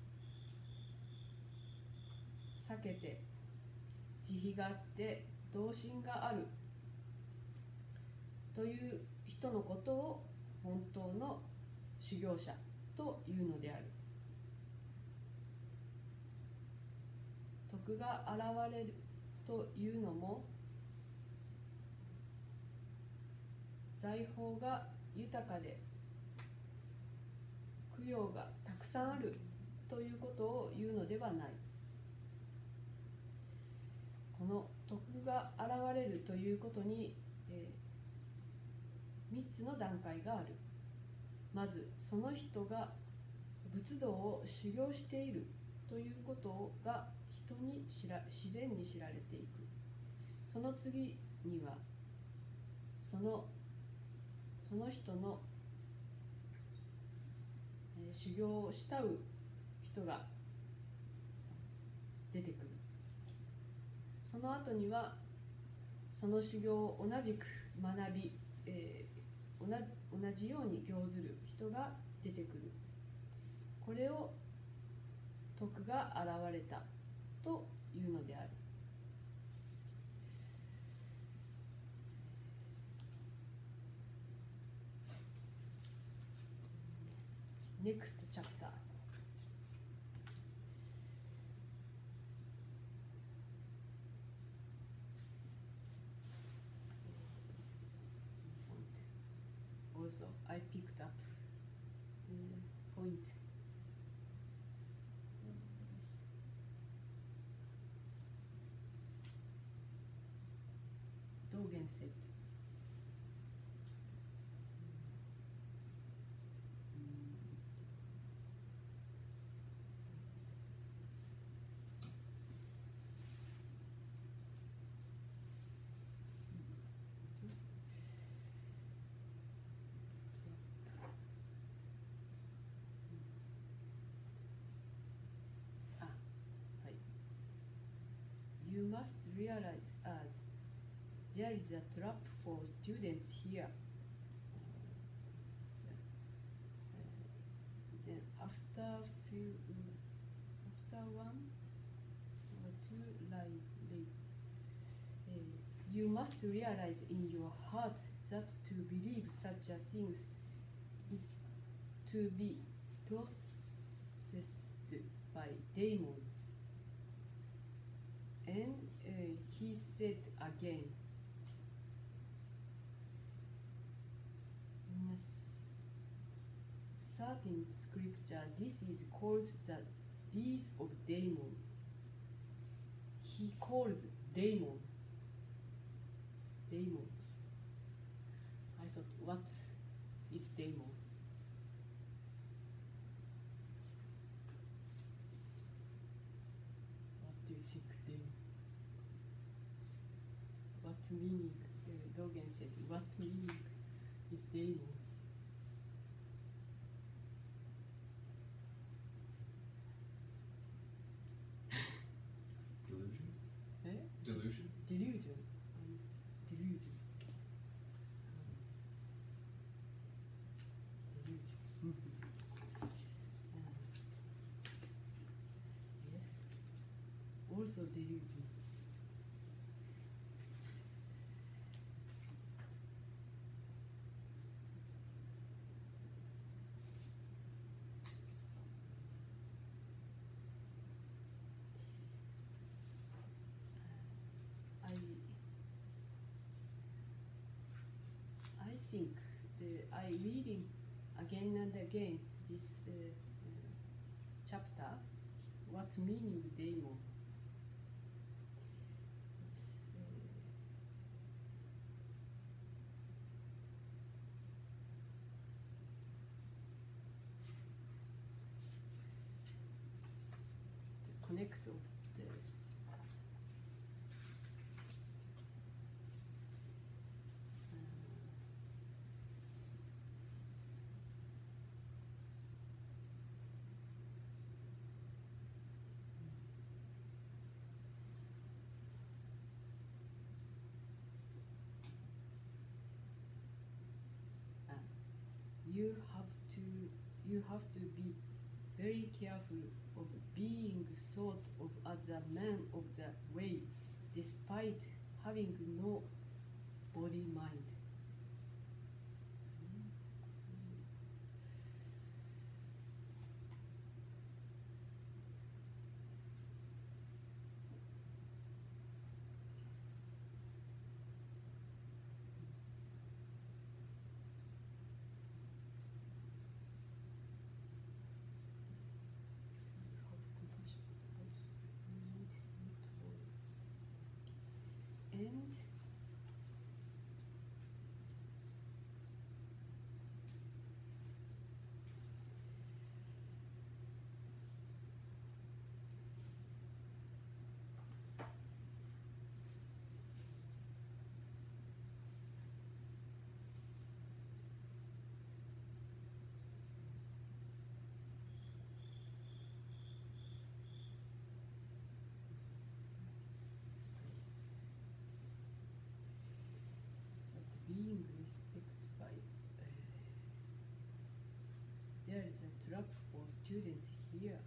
避けて慈悲があって同心があるという人のことを本当の修行者というのである。徳が現れるというのも、財宝が豊かで供養がたくさんあるということを言うのではない。この徳が現れるということに、えー、みっつの段階がある。まずその人が仏道を修行しているということが人に知ら自然に知られていく。その次にはそのその人の、えー、修行を慕う人が出てくる。その後にはその修行を同じく学び、えー、同同じように行ずる人が出てくる。これを徳が現れたというのである。Next chapter. Also, I picked up uh, point. Dogen said. You must realize uh, there is a trap for students here. Uh, then after few, after one or two line, uh, you must realize in your heart that to believe such a thing is to be processed by demons. And uh, he said again, in a certain scripture, this is called the deeds of demons. He called demon, demons. I thought, what is demon? What do you think, demon? What meaning? Uh, Dogen said, what meaning is demon? Delusion? Eh? Delusion? Delusion. Um, delusion. Delusion. uh, yes. Also delusion. I I think the, I reading again and again this uh, uh, chapter. What meaning demon? It's uh, the connect of the you have to you have to be very careful of being thought of as a man of the way, despite having no body mind. And being respected by. Uh, there is a trap for students here.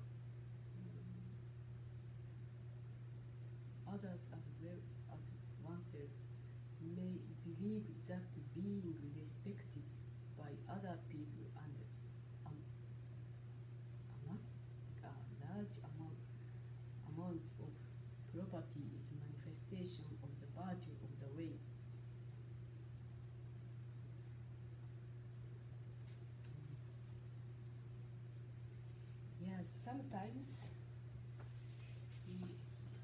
Others as well as oneself may believe that being respected by other people and um, a, mass, a large amount, amount of property is a manifestation of the virtue of the way. Yes, sometimes we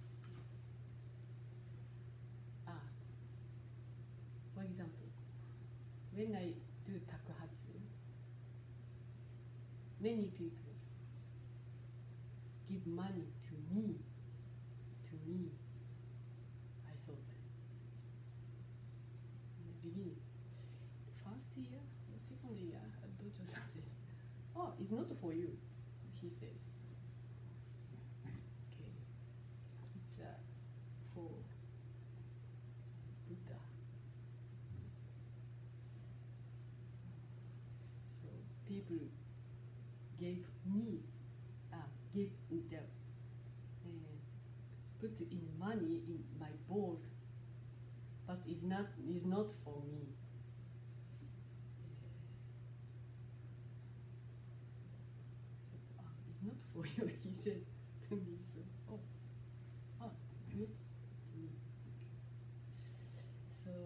ah, for example, when I do takuhatsu, many people give money to me, to me, I thought. In the beginning, the first year or second year, Dojo-san said, oh, it's not for you, he said. Okay, it's uh, for Buddha. So people gave me, uh, gave the, uh, put in money in my bowl, but it's not, it's not for me. Uh, so, uh, it's not for you, he said to me. So, oh, oh, it's not to me. So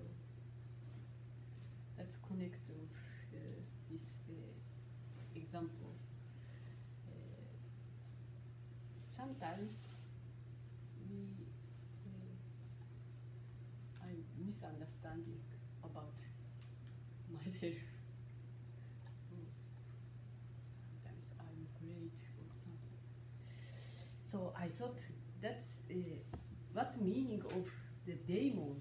let's connect with uh, this uh, example. Uh, sometimes we, uh, I'm misunderstanding about myself. Oh, sometimes I'm great or something. So I thought that's uh, what meaning of the daemon.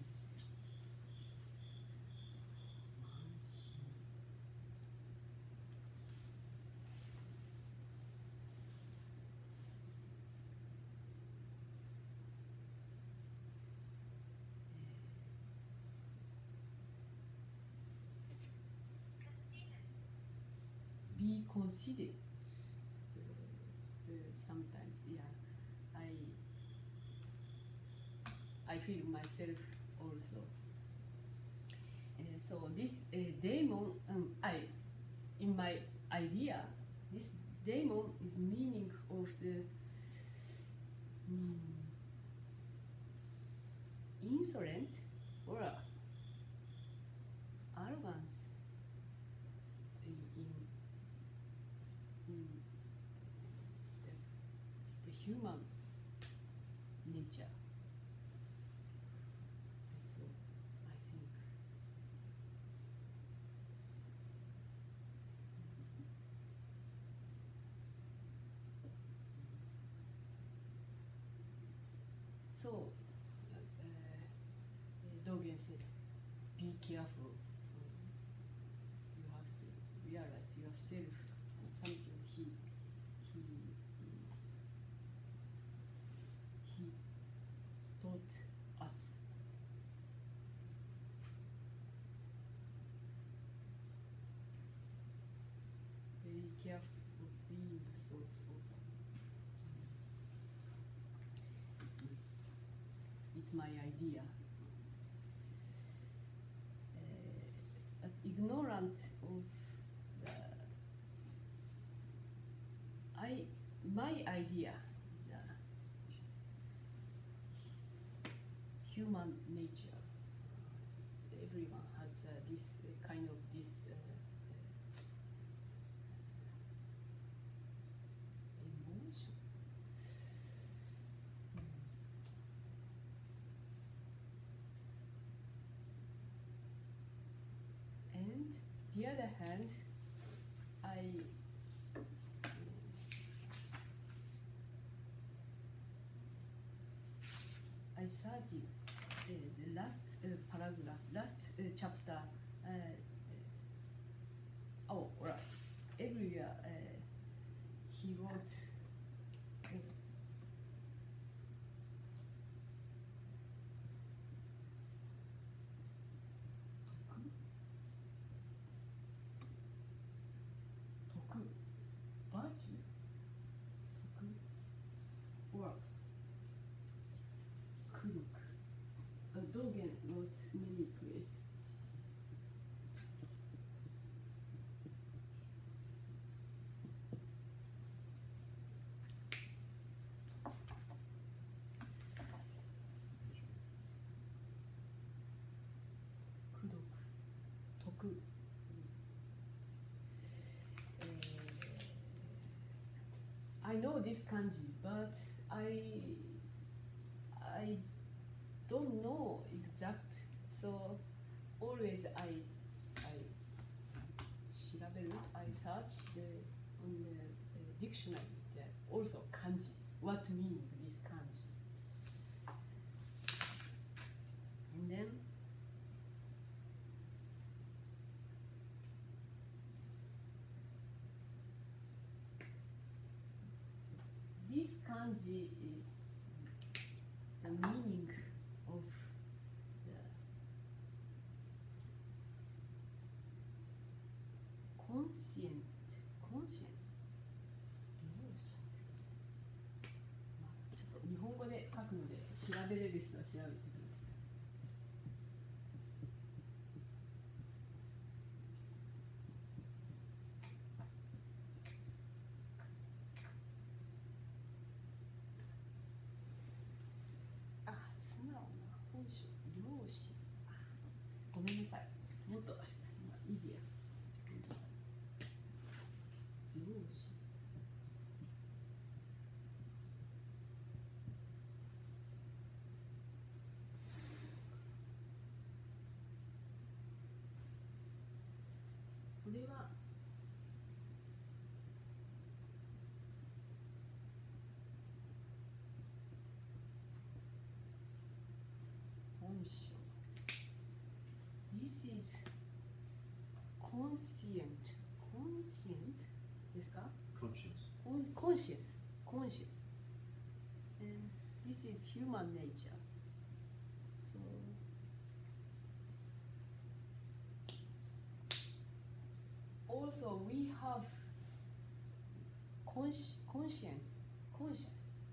Be considered. The, the sometimes, yeah, I I feel myself also. Uh, so this uh, daemon, um, I in my idea, this daemon is meaning of the um, insolent or arrogance in, in in the, the human nature. So I think so. Uh, Dogen said, "Be careful. You have to realize yourself." Something he he he taught us. Very careful of being thought of. It's my idea. Uh, but ignorant of the I my idea is uh, human nature. Everyone has uh, this uh, kind of this uh, uh, emotion. And the other hand, I I started uh, the last uh, paragraph, last uh, chapter. Uh, uh, oh, right. Everywhere uh, he wrote. Uh, 徳、えー I know this kanji, but I I don't know exact. So always I I 調べる I search the on the uh, dictionary. There also kanji. What meaning this kanji? And then this kanji is the meaning of the conscient conscient まあちょっと日本語で書くので調べれる人は調べてください。あ、素直な本性、良心。ごめんなさい。もっとイージーや。良心。これは本性。This is conscient. Conscient ですか Conscious. Con- Conscious. Conscious. And this is human nature. So also we have consci- conscience. Conscience.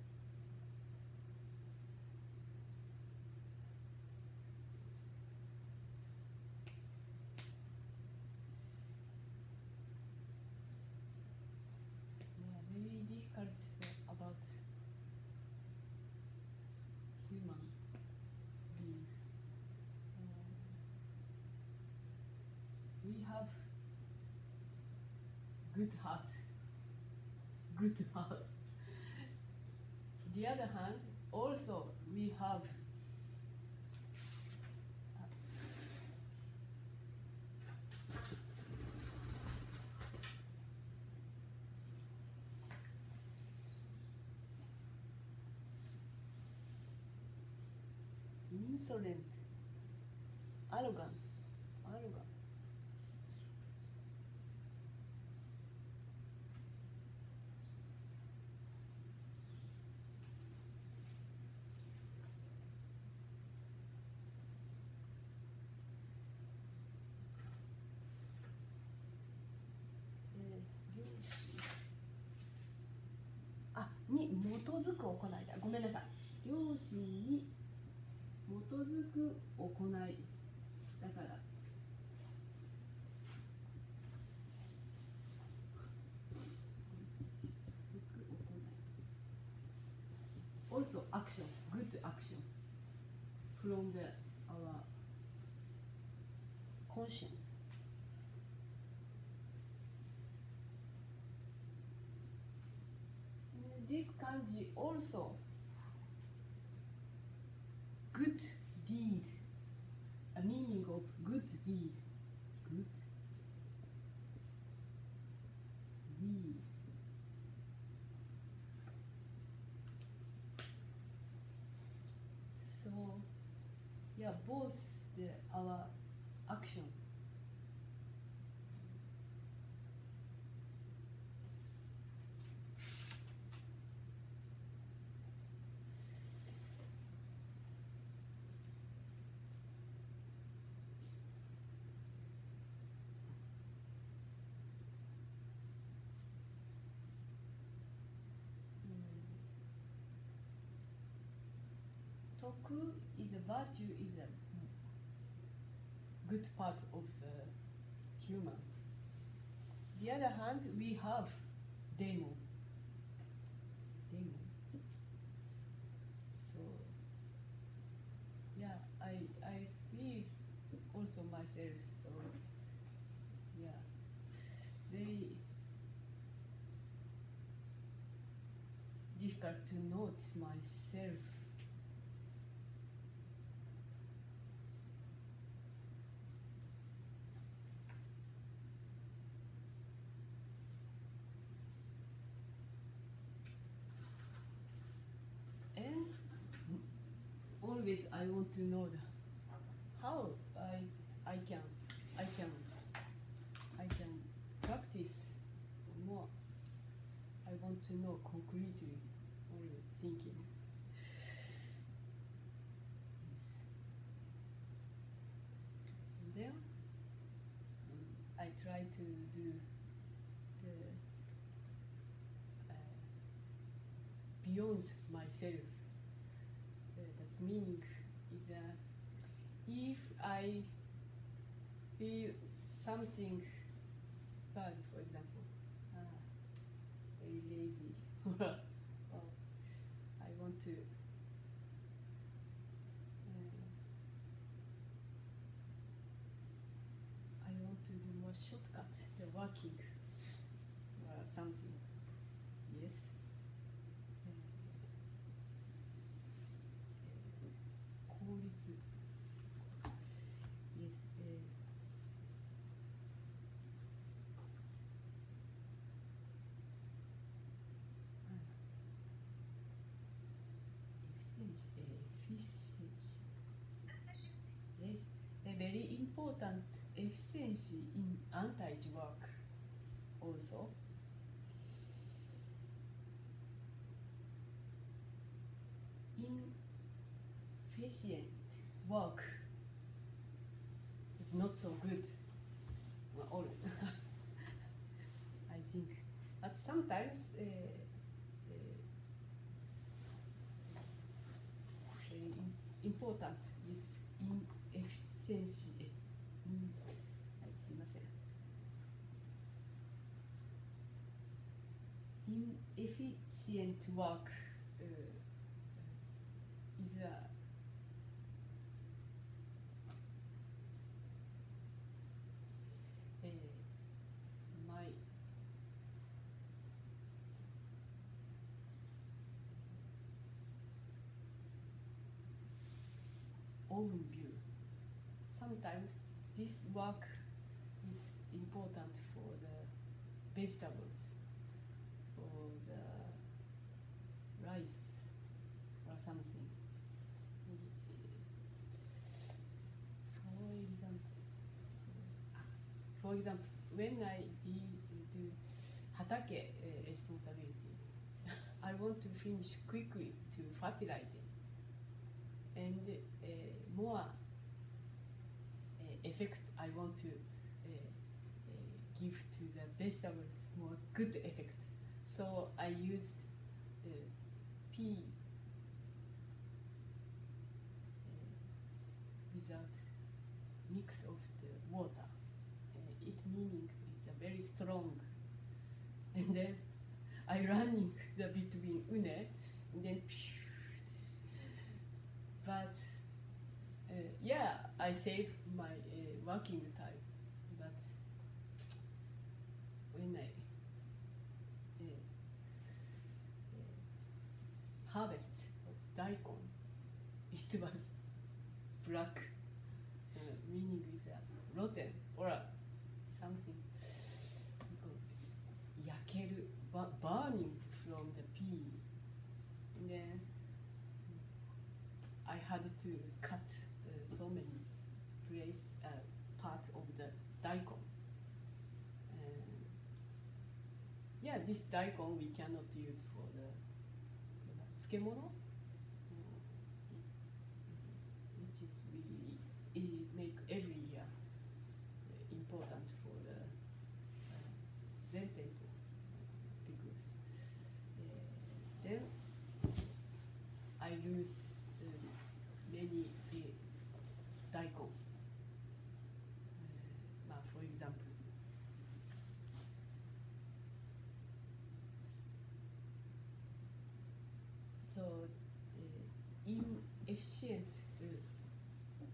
Yeah, very difficult about human being. Uh, we have good heart. Good heart. The other hand, also we have insolent, arrogant, arrogant. Eh, 良心。あ、に基づく行いだ。ごめんなさい。良心に基づく行い。だから。Also action, good action from the our conscience. And this kanji also good deed, a meaning of good deed, good deed. So, yeah, both the our action. Toku is a virtue, is a good part of the human. The other hand, we have demon. Demon. So, yeah, I I feel also myself. So very difficult to notice myself. And always I want to know the, how I I can I can I can practice more. I want to know concretely, always thinking. Yes. And then um, I try to do the uh, beyond myself. Uh, that meaning is uh, if I feel something bad, for example, uh, very lazy, or I want to uh, I want to do more shortcut, the working or something. Yes. Uh, 効率 Yes. Uh, efficiency. Yes, a very important efficiency in anti work also. Inefficient work is not so good. Well, all I think, but sometimes uh, uh, very important is inefficiency. In, はい、すいません。Inefficient work uh, is a uh, my own view. Sometimes this work is important for the vegetables, for the rice or something. For example, for example, when I did do hatake uh, responsibility, I want to finish quickly to fertilizing, and uh, more uh, effect I want to uh, uh, give to the vegetables, more good effect. So I used uh, pea uh, without mix of the water. Uh, it meaning it's a very strong. And then I running the between une, and then but uh, yeah, I save my uh, working time. But when I uh, uh, harvest of daikon, it was black, uh, meaning is a rotten or something. Yakeru, burning from the pea. And then I had to cut uh, so many place uh, part of the daikon. And yeah, this daikon we cannot use for the, for the tsukemono, which is really it make every year uh, important for the uh, Zen temple, because uh, then I lose uh, many uh, daikon. Uh, for example, so uh, inefficient uh,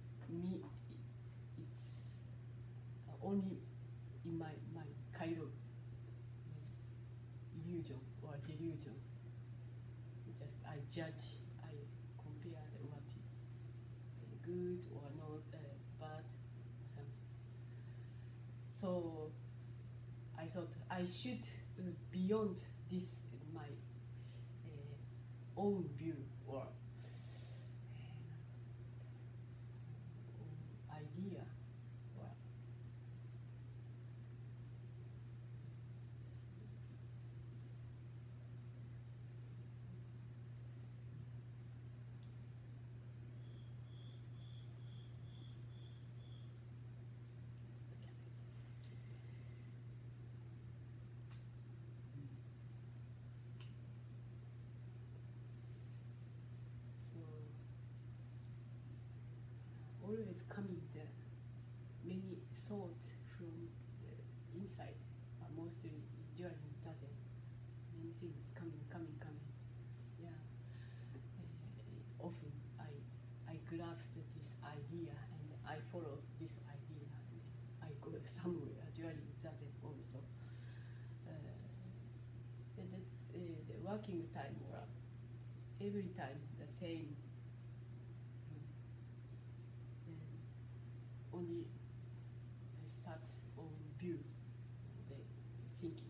me, it's uh, only in my, my kind of illusion or delusion. Just I judge, I compare the what is good or not uh, bad or something. So I thought I should uh, beyond this my uh, own view or uh, idea or always coming the many thoughts from the inside, but mostly during zazen, many things coming, coming, coming. Yeah. Uh, often I I grasp this idea and I follow this idea and I go somewhere during zazen also. Uh, and that's uh, the working time or every time the same. Only start on view, the thinking.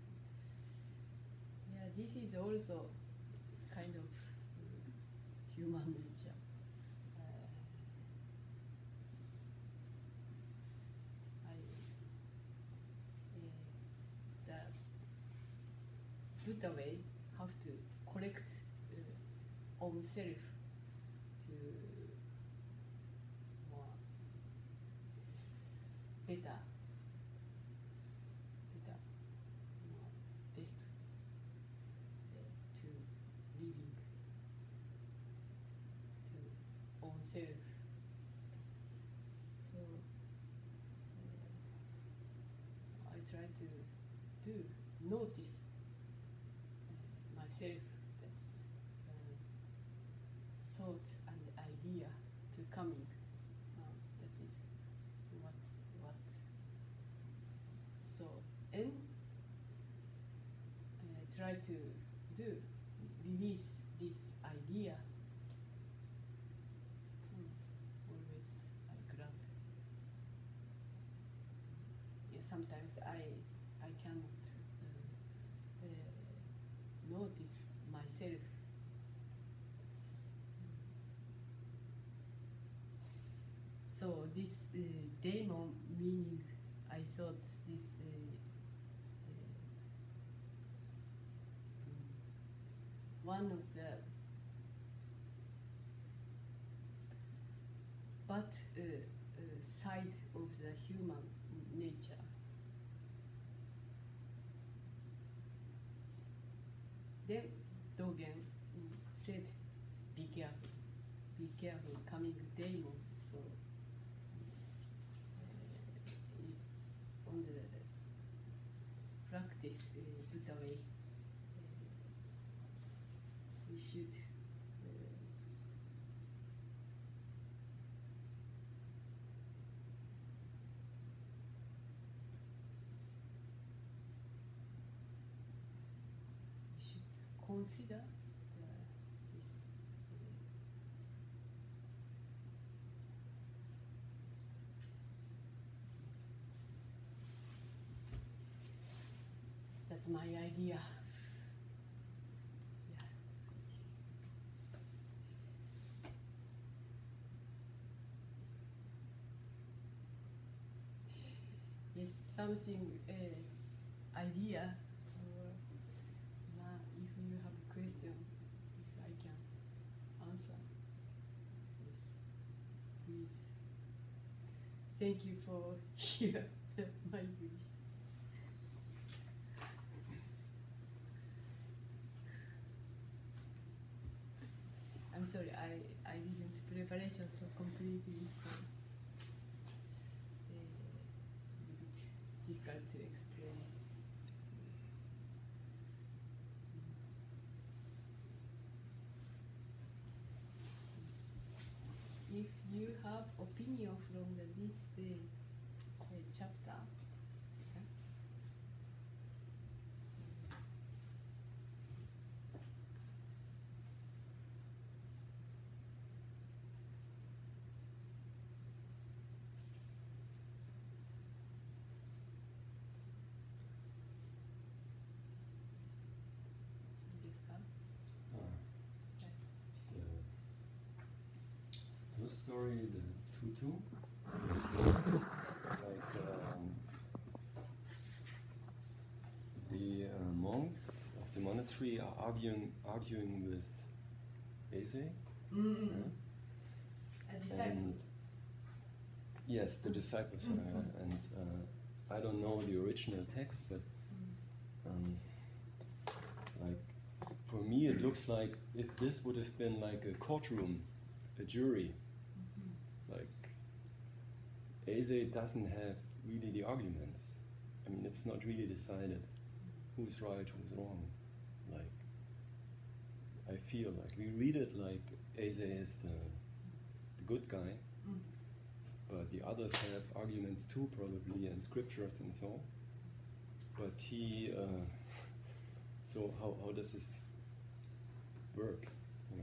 Yeah, this is also kind of uh, human nature. Uh, I, uh, the Buddha way have to correct uh, own self to better, better, more best uh, to living, to own self. So, uh, so I try to do notice uh, myself. That's uh, thought and idea to coming. Uh, that is what. So, and uh, try to do, release this idea. Hmm. Always I grab. Yeah, sometimes I I cannot uh, uh, notice myself. So this uh, demon meaning, I thought this uh, uh, one of the bad uh, uh, side of the human nature. Then Dogen said, "Be careful, be careful, coming demon." So. On the practice uh, Buddha way, uh, we should uh, we should consider uh, this. Uh, that's my idea. Yeah. Yes, something uh, idea. Or, uh, if you have a question, if I can answer. Yes, please. Thank you for hearing my wish. I'm sorry, I, I didn't preparation so completely, so uh, a bit difficult to explain. If you have opinion from the, this uh, uh, chapter, okay? story, the tutu. Like um, the uh, monks of the monastery are arguing arguing with Eze. Mm-mm. Yeah? A disciple. And yes, the disciples. Mm. Uh, and uh, I don't know the original text, but um, like for me, it looks like if this would have been like a courtroom, a jury. Like Eze doesn't have really the arguments. I mean, it's not really decided who's right, who's wrong. Like I feel like we read it like Eze is the the good guy, Mm. but the others have arguments too, probably, and scriptures and so. But he, uh, so how how does this work? You know,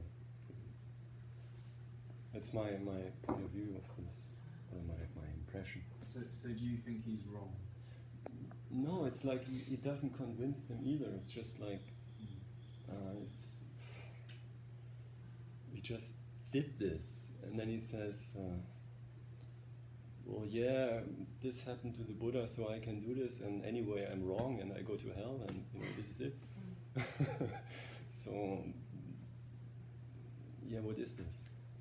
that's my my point of view of this, or my my impression. So, so do you think he's wrong? No, it's like he, he doesn't convince them either. It's just like uh, it's he just did this, and then he says, uh, "Well, yeah, this happened to the Buddha, so I can do this, and anyway, I'm wrong, and I go to hell, and you know, this is it." So, yeah, what is this?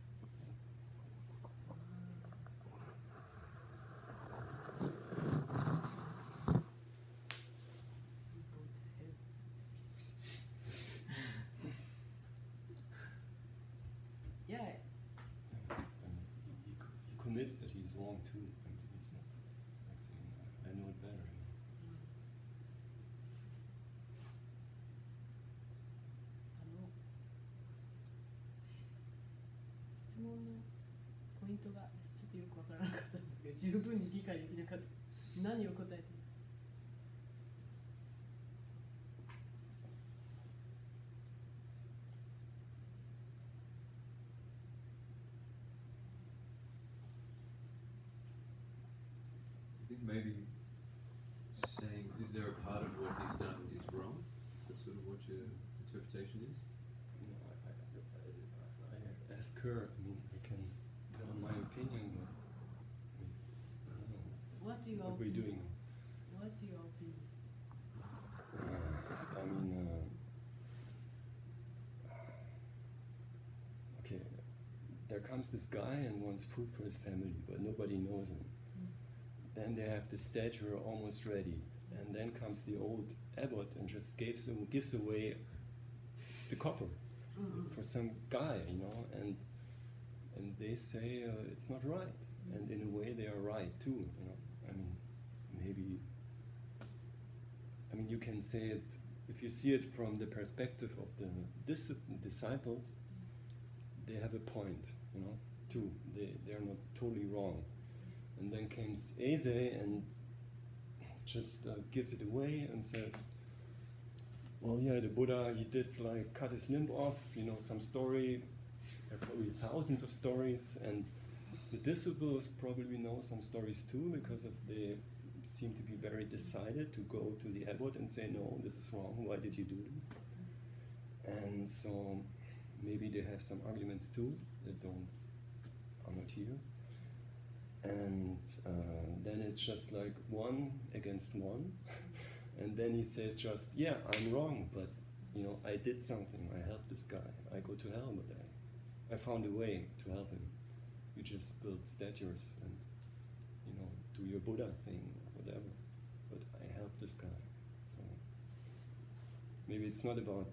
Yeah. I mean, he, he, he commits that he's wrong too. I mean, he's not like saying, I, I know it better. You know. あの質問のポイントがちょっとよくわからなかったんですけど、十分に理解できなかった。何を答えてる？ I think maybe saying, is there a part of what he's done is wrong? That's sort of what your interpretation is? You know, I, I, I, I ask her. I mean, I can tell my opinion, but I mean, I don't know. What do you What we're doing? What do you opinion? Uh, I mean, uh, okay, there comes this guy and wants food for his family, but nobody knows him. Then they have the statue almost ready, and then comes the old abbot and just gives them, gives away the copper Mm-hmm. for some guy, you know, and and they say uh, it's not right, and in a way they are right too, you know. I mean, maybe. I mean, you can say it if you see it from the perspective of the dis- disciples. They have a point, you know, too. They they are not totally wrong. And then comes Eze and just uh, gives it away and says, well, yeah, the Buddha, he did like cut his limb off, you know, some story, there are probably thousands of stories, and the disciples probably know some stories too, because of they seem to be very decided to go to the abbot and say, no, this is wrong, why did you do this? And so maybe they have some arguments too that don't, are not here. And uh, then it's just like one against one. And then he says just, yeah, I'm wrong, but you know, I did something, I helped this guy. I go to hell, but I, I found a way to help him. You just build statues and, you know, do your Buddha thing, or whatever. But I helped this guy. So maybe it's not about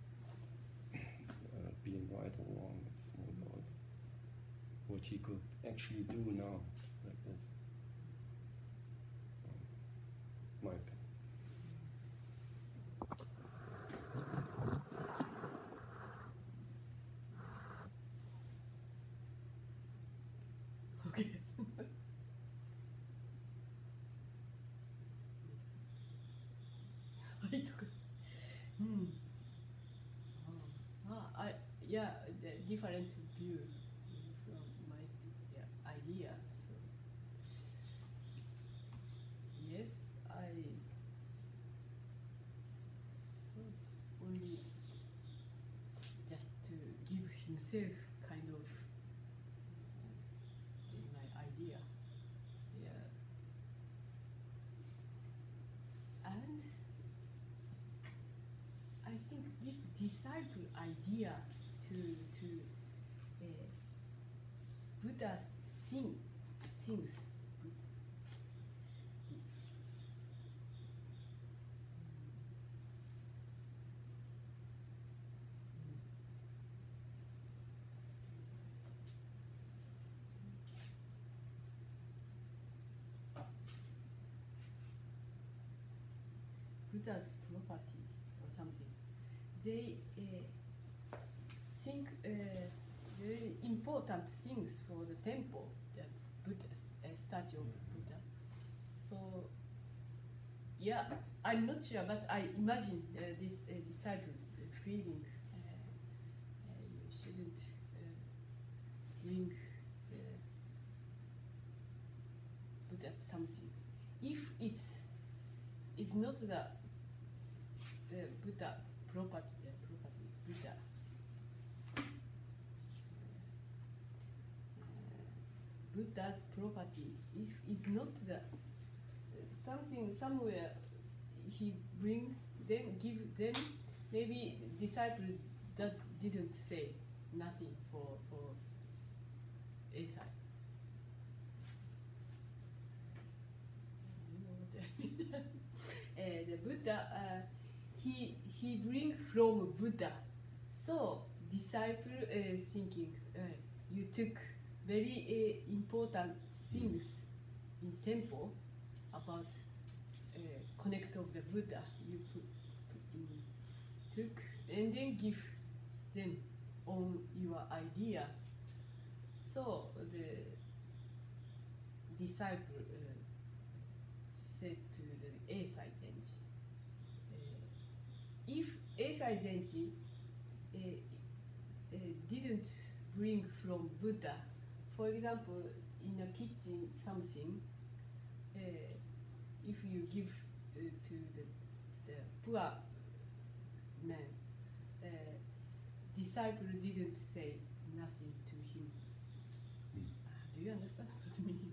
uh, being right or wrong, it's more about what he could actually do now, like this. So, my opinion. Okay. はいとか。うん。ああ、I yeah, the different view from my yeah, idea. So yes, I. So it's only just to give himself kind of this disciple idea to to uh, Buddha sing sings. Buddha's property or something. They uh, think uh, very important things for the temple, the Buddha uh, statue of Buddha. So yeah, I'm not sure, but I imagine uh, this uh, disciple uh, feeling uh, uh, you shouldn't uh, bring uh, Buddha something if it's it's not the the Buddha property, uh, property Buddha. Uh, Buddha's property is, is not the uh, something somewhere he bring them, give them, maybe disciple that didn't say nothing for for Eisai. Do you know what I mean? uh, the Buddha. Uh, He, he bring from Buddha. So disciple uh, thinking, uh, you took very uh, important things in temple about uh, connect of the Buddha. You put, put, um, took and then give them on your idea. So the disciple uh, said to the Eisai Zenji, if Eisai Zenji uh, uh, didn't bring from Buddha, for example, in a kitchen something, uh, if you give uh, to the, the poor man, uh, disciple didn't say nothing to him. Mm. Uh, do you understand what I mean?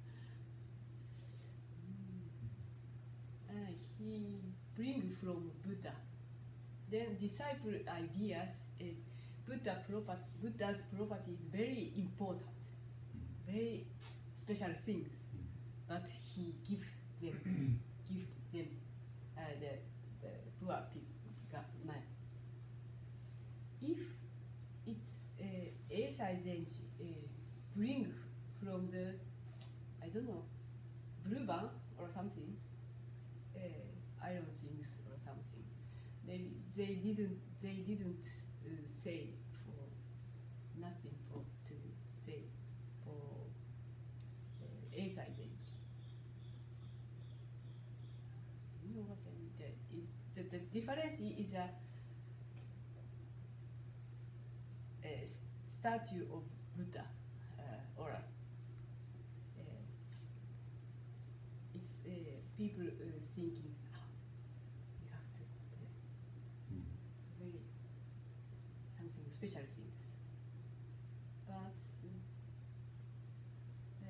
Mm. Uh, he bring from Buddha. Then disciple ideas, uh, Buddha property, Buddha's property is very important, very special things, but he give them, gives them, uh, the, the poor people, man. If it's uh, Eisai Zenji uh, bring from the, I don't know, blue ban or something, uh, iron things or something. Maybe they didn't they didn't uh, say for nothing for to say for uh, Eisai Zenji. You know what I mean? The, it, the, the difference is a, a statue of Buddha, uh, or a, uh, it's uh, people uh, thinking. Very something special things, but uh,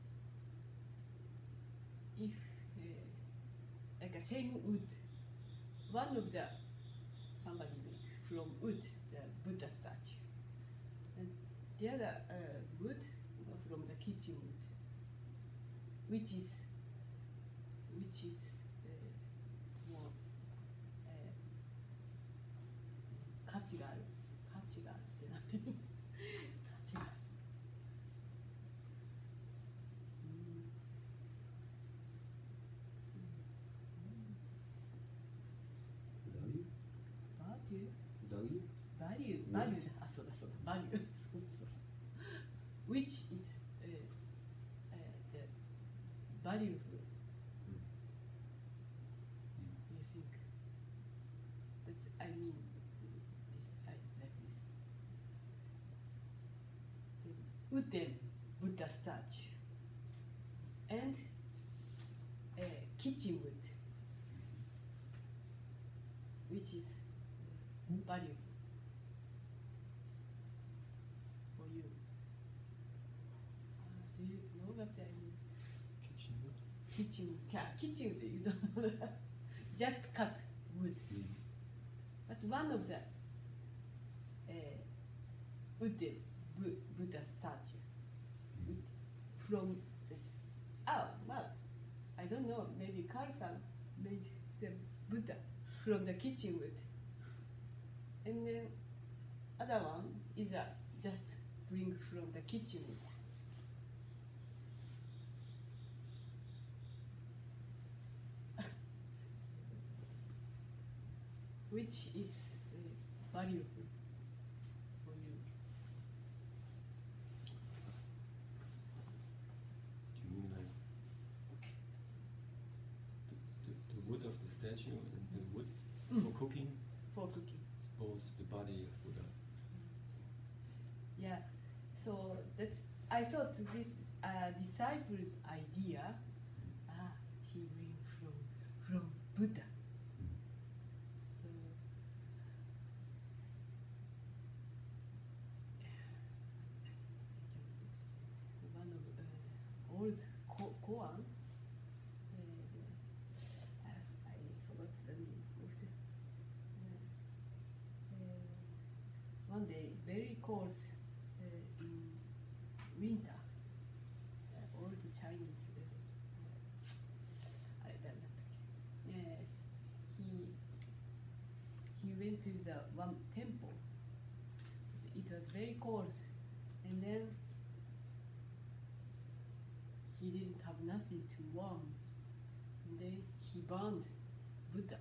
if uh, like a same wood, one of the somebody make from wood the Buddha statue, and the other uh, wood from the kitchen wood, which is which is uh, more 価値がある価値があるってなってる価値があるバリューバリューバリューバリューだあそうだそうだバリューそうだそうだ which is、uh, uh, the value you think that's I mean wooden Buddha statue and uh, kitchen wood, which is valuable for you. Uh, do you know what I mean? Kitchen wood? Kitchen, yeah, kitchen wood, you don't know that. Just cut wood. Mm. but one of the uh, wood Bu- Buddha statue wood from this, oh well, I don't know, maybe Carl-san made the Buddha from the kitchen wood, and then other one is a just bring from the kitchen wood. Which is uh, valuable for you? Do you mean like the, the, the wood of the statue and the wood Mm. for cooking? For cooking. Suppose the body of Buddha. Yeah, so that's, I thought this uh, disciple's idea, ah, he bring from from Buddha. So one of uh, old ko- koan. Uh, I, I forgot the name of the. Uh, one day, very cold uh, in winter, uh, all the Chinese, uh, uh, I don't know. Yes, he he went to the one temple. It was very cold, and then he didn't have nothing to warm, and then he burned Buddha.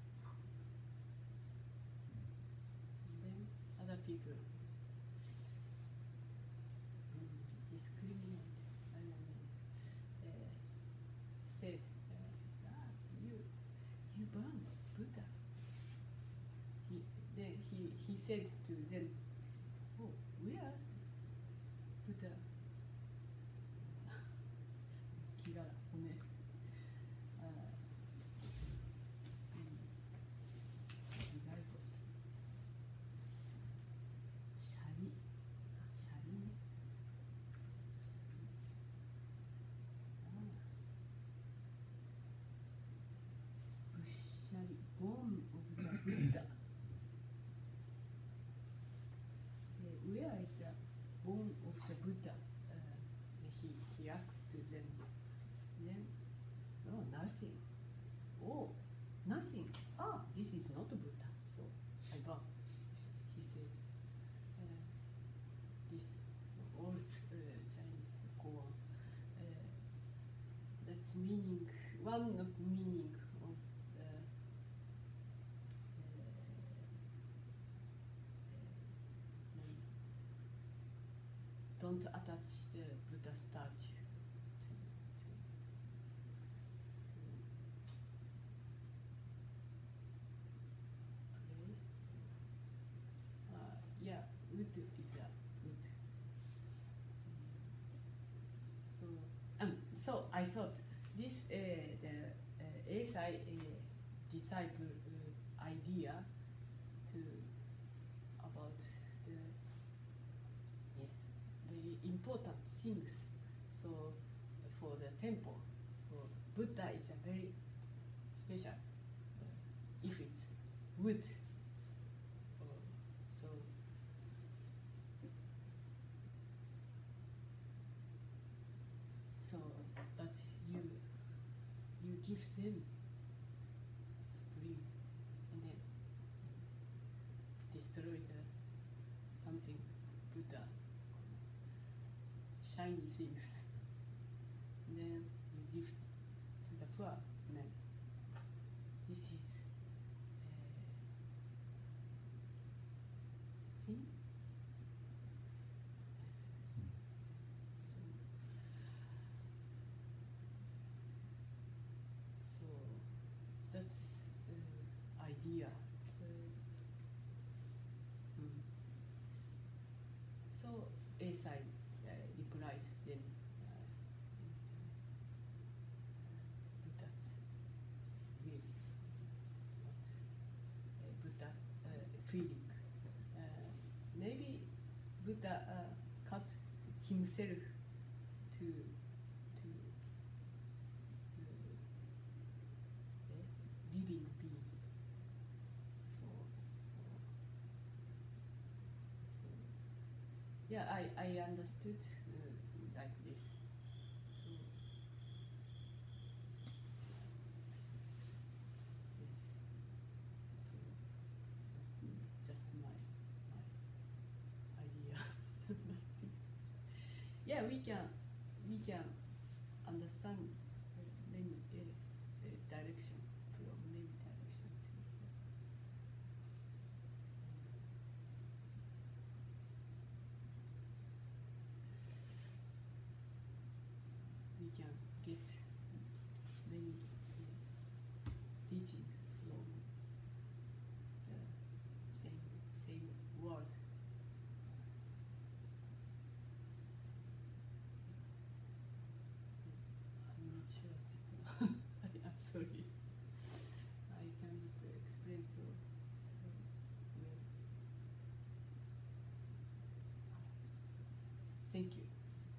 And then other people mm, discriminate, I don't know, uh, said, uh, ah, you, you burned Buddha. He, then he, he said to them, oh, where Buddha? Kigara, hone. Uh, mm, disciples. Shari. Ah, Shari ne. Ah. Bushari, bone of the Buddha. Eh, where is the bone of the Buddha? Uh, he, he asked to them. Then, no, nothing. Oh, nothing. Ah, this is not Buddha. So I bow. He said, uh, this old uh, Chinese koan. Uh, that's meaning, one of meaning of the uh, uh, don't attach the Buddha statue to, to, to pray. Uh, yeah, wood is a wood. So, um, so I thought this uh, the uh, Eisai uh, disciple uh, idea to about the yes very important things. So for the temple, for Buddha is a very special. Uh, if it's wood, or so. So, but you you give them green and then destroy the something Buddha shiny things. And then you give to the poor man. This is uh, sin. So, so that's uh, idea. Uh, mm. So Eisai uh, replied then uh, Buddha's will, not uh, Buddha uh, feeling. Uh, maybe Buddha uh, cut himself to to uh, uh, living being for yeah, I, I understood uh, like this. So, yes. So, just my, my idea. Yeah, we can, we can understand many uh, uh, direction from many direction too. We can get many uh, teachings from the same same word. I'm not sure. I, I'm sorry. I cannot uh, explain so, so well. Thank you.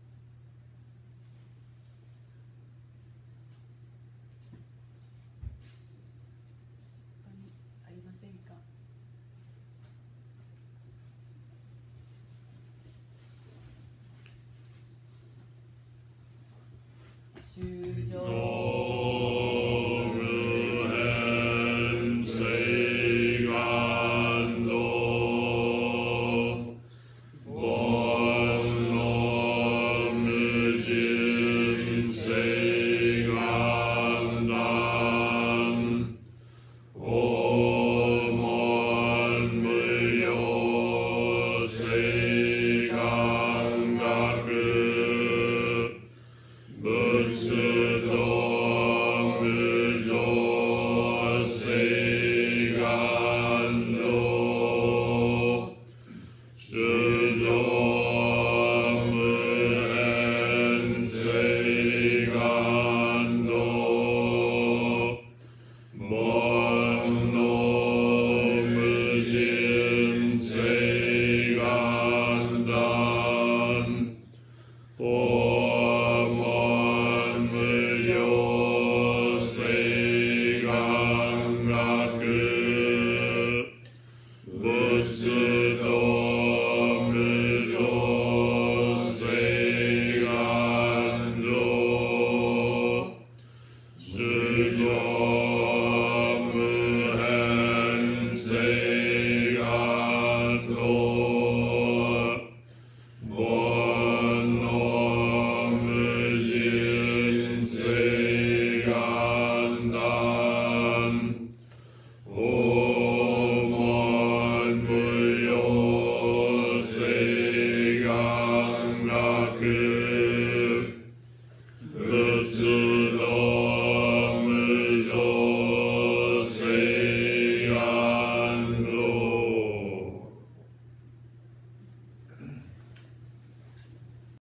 他にありませんか？修上 Butsu do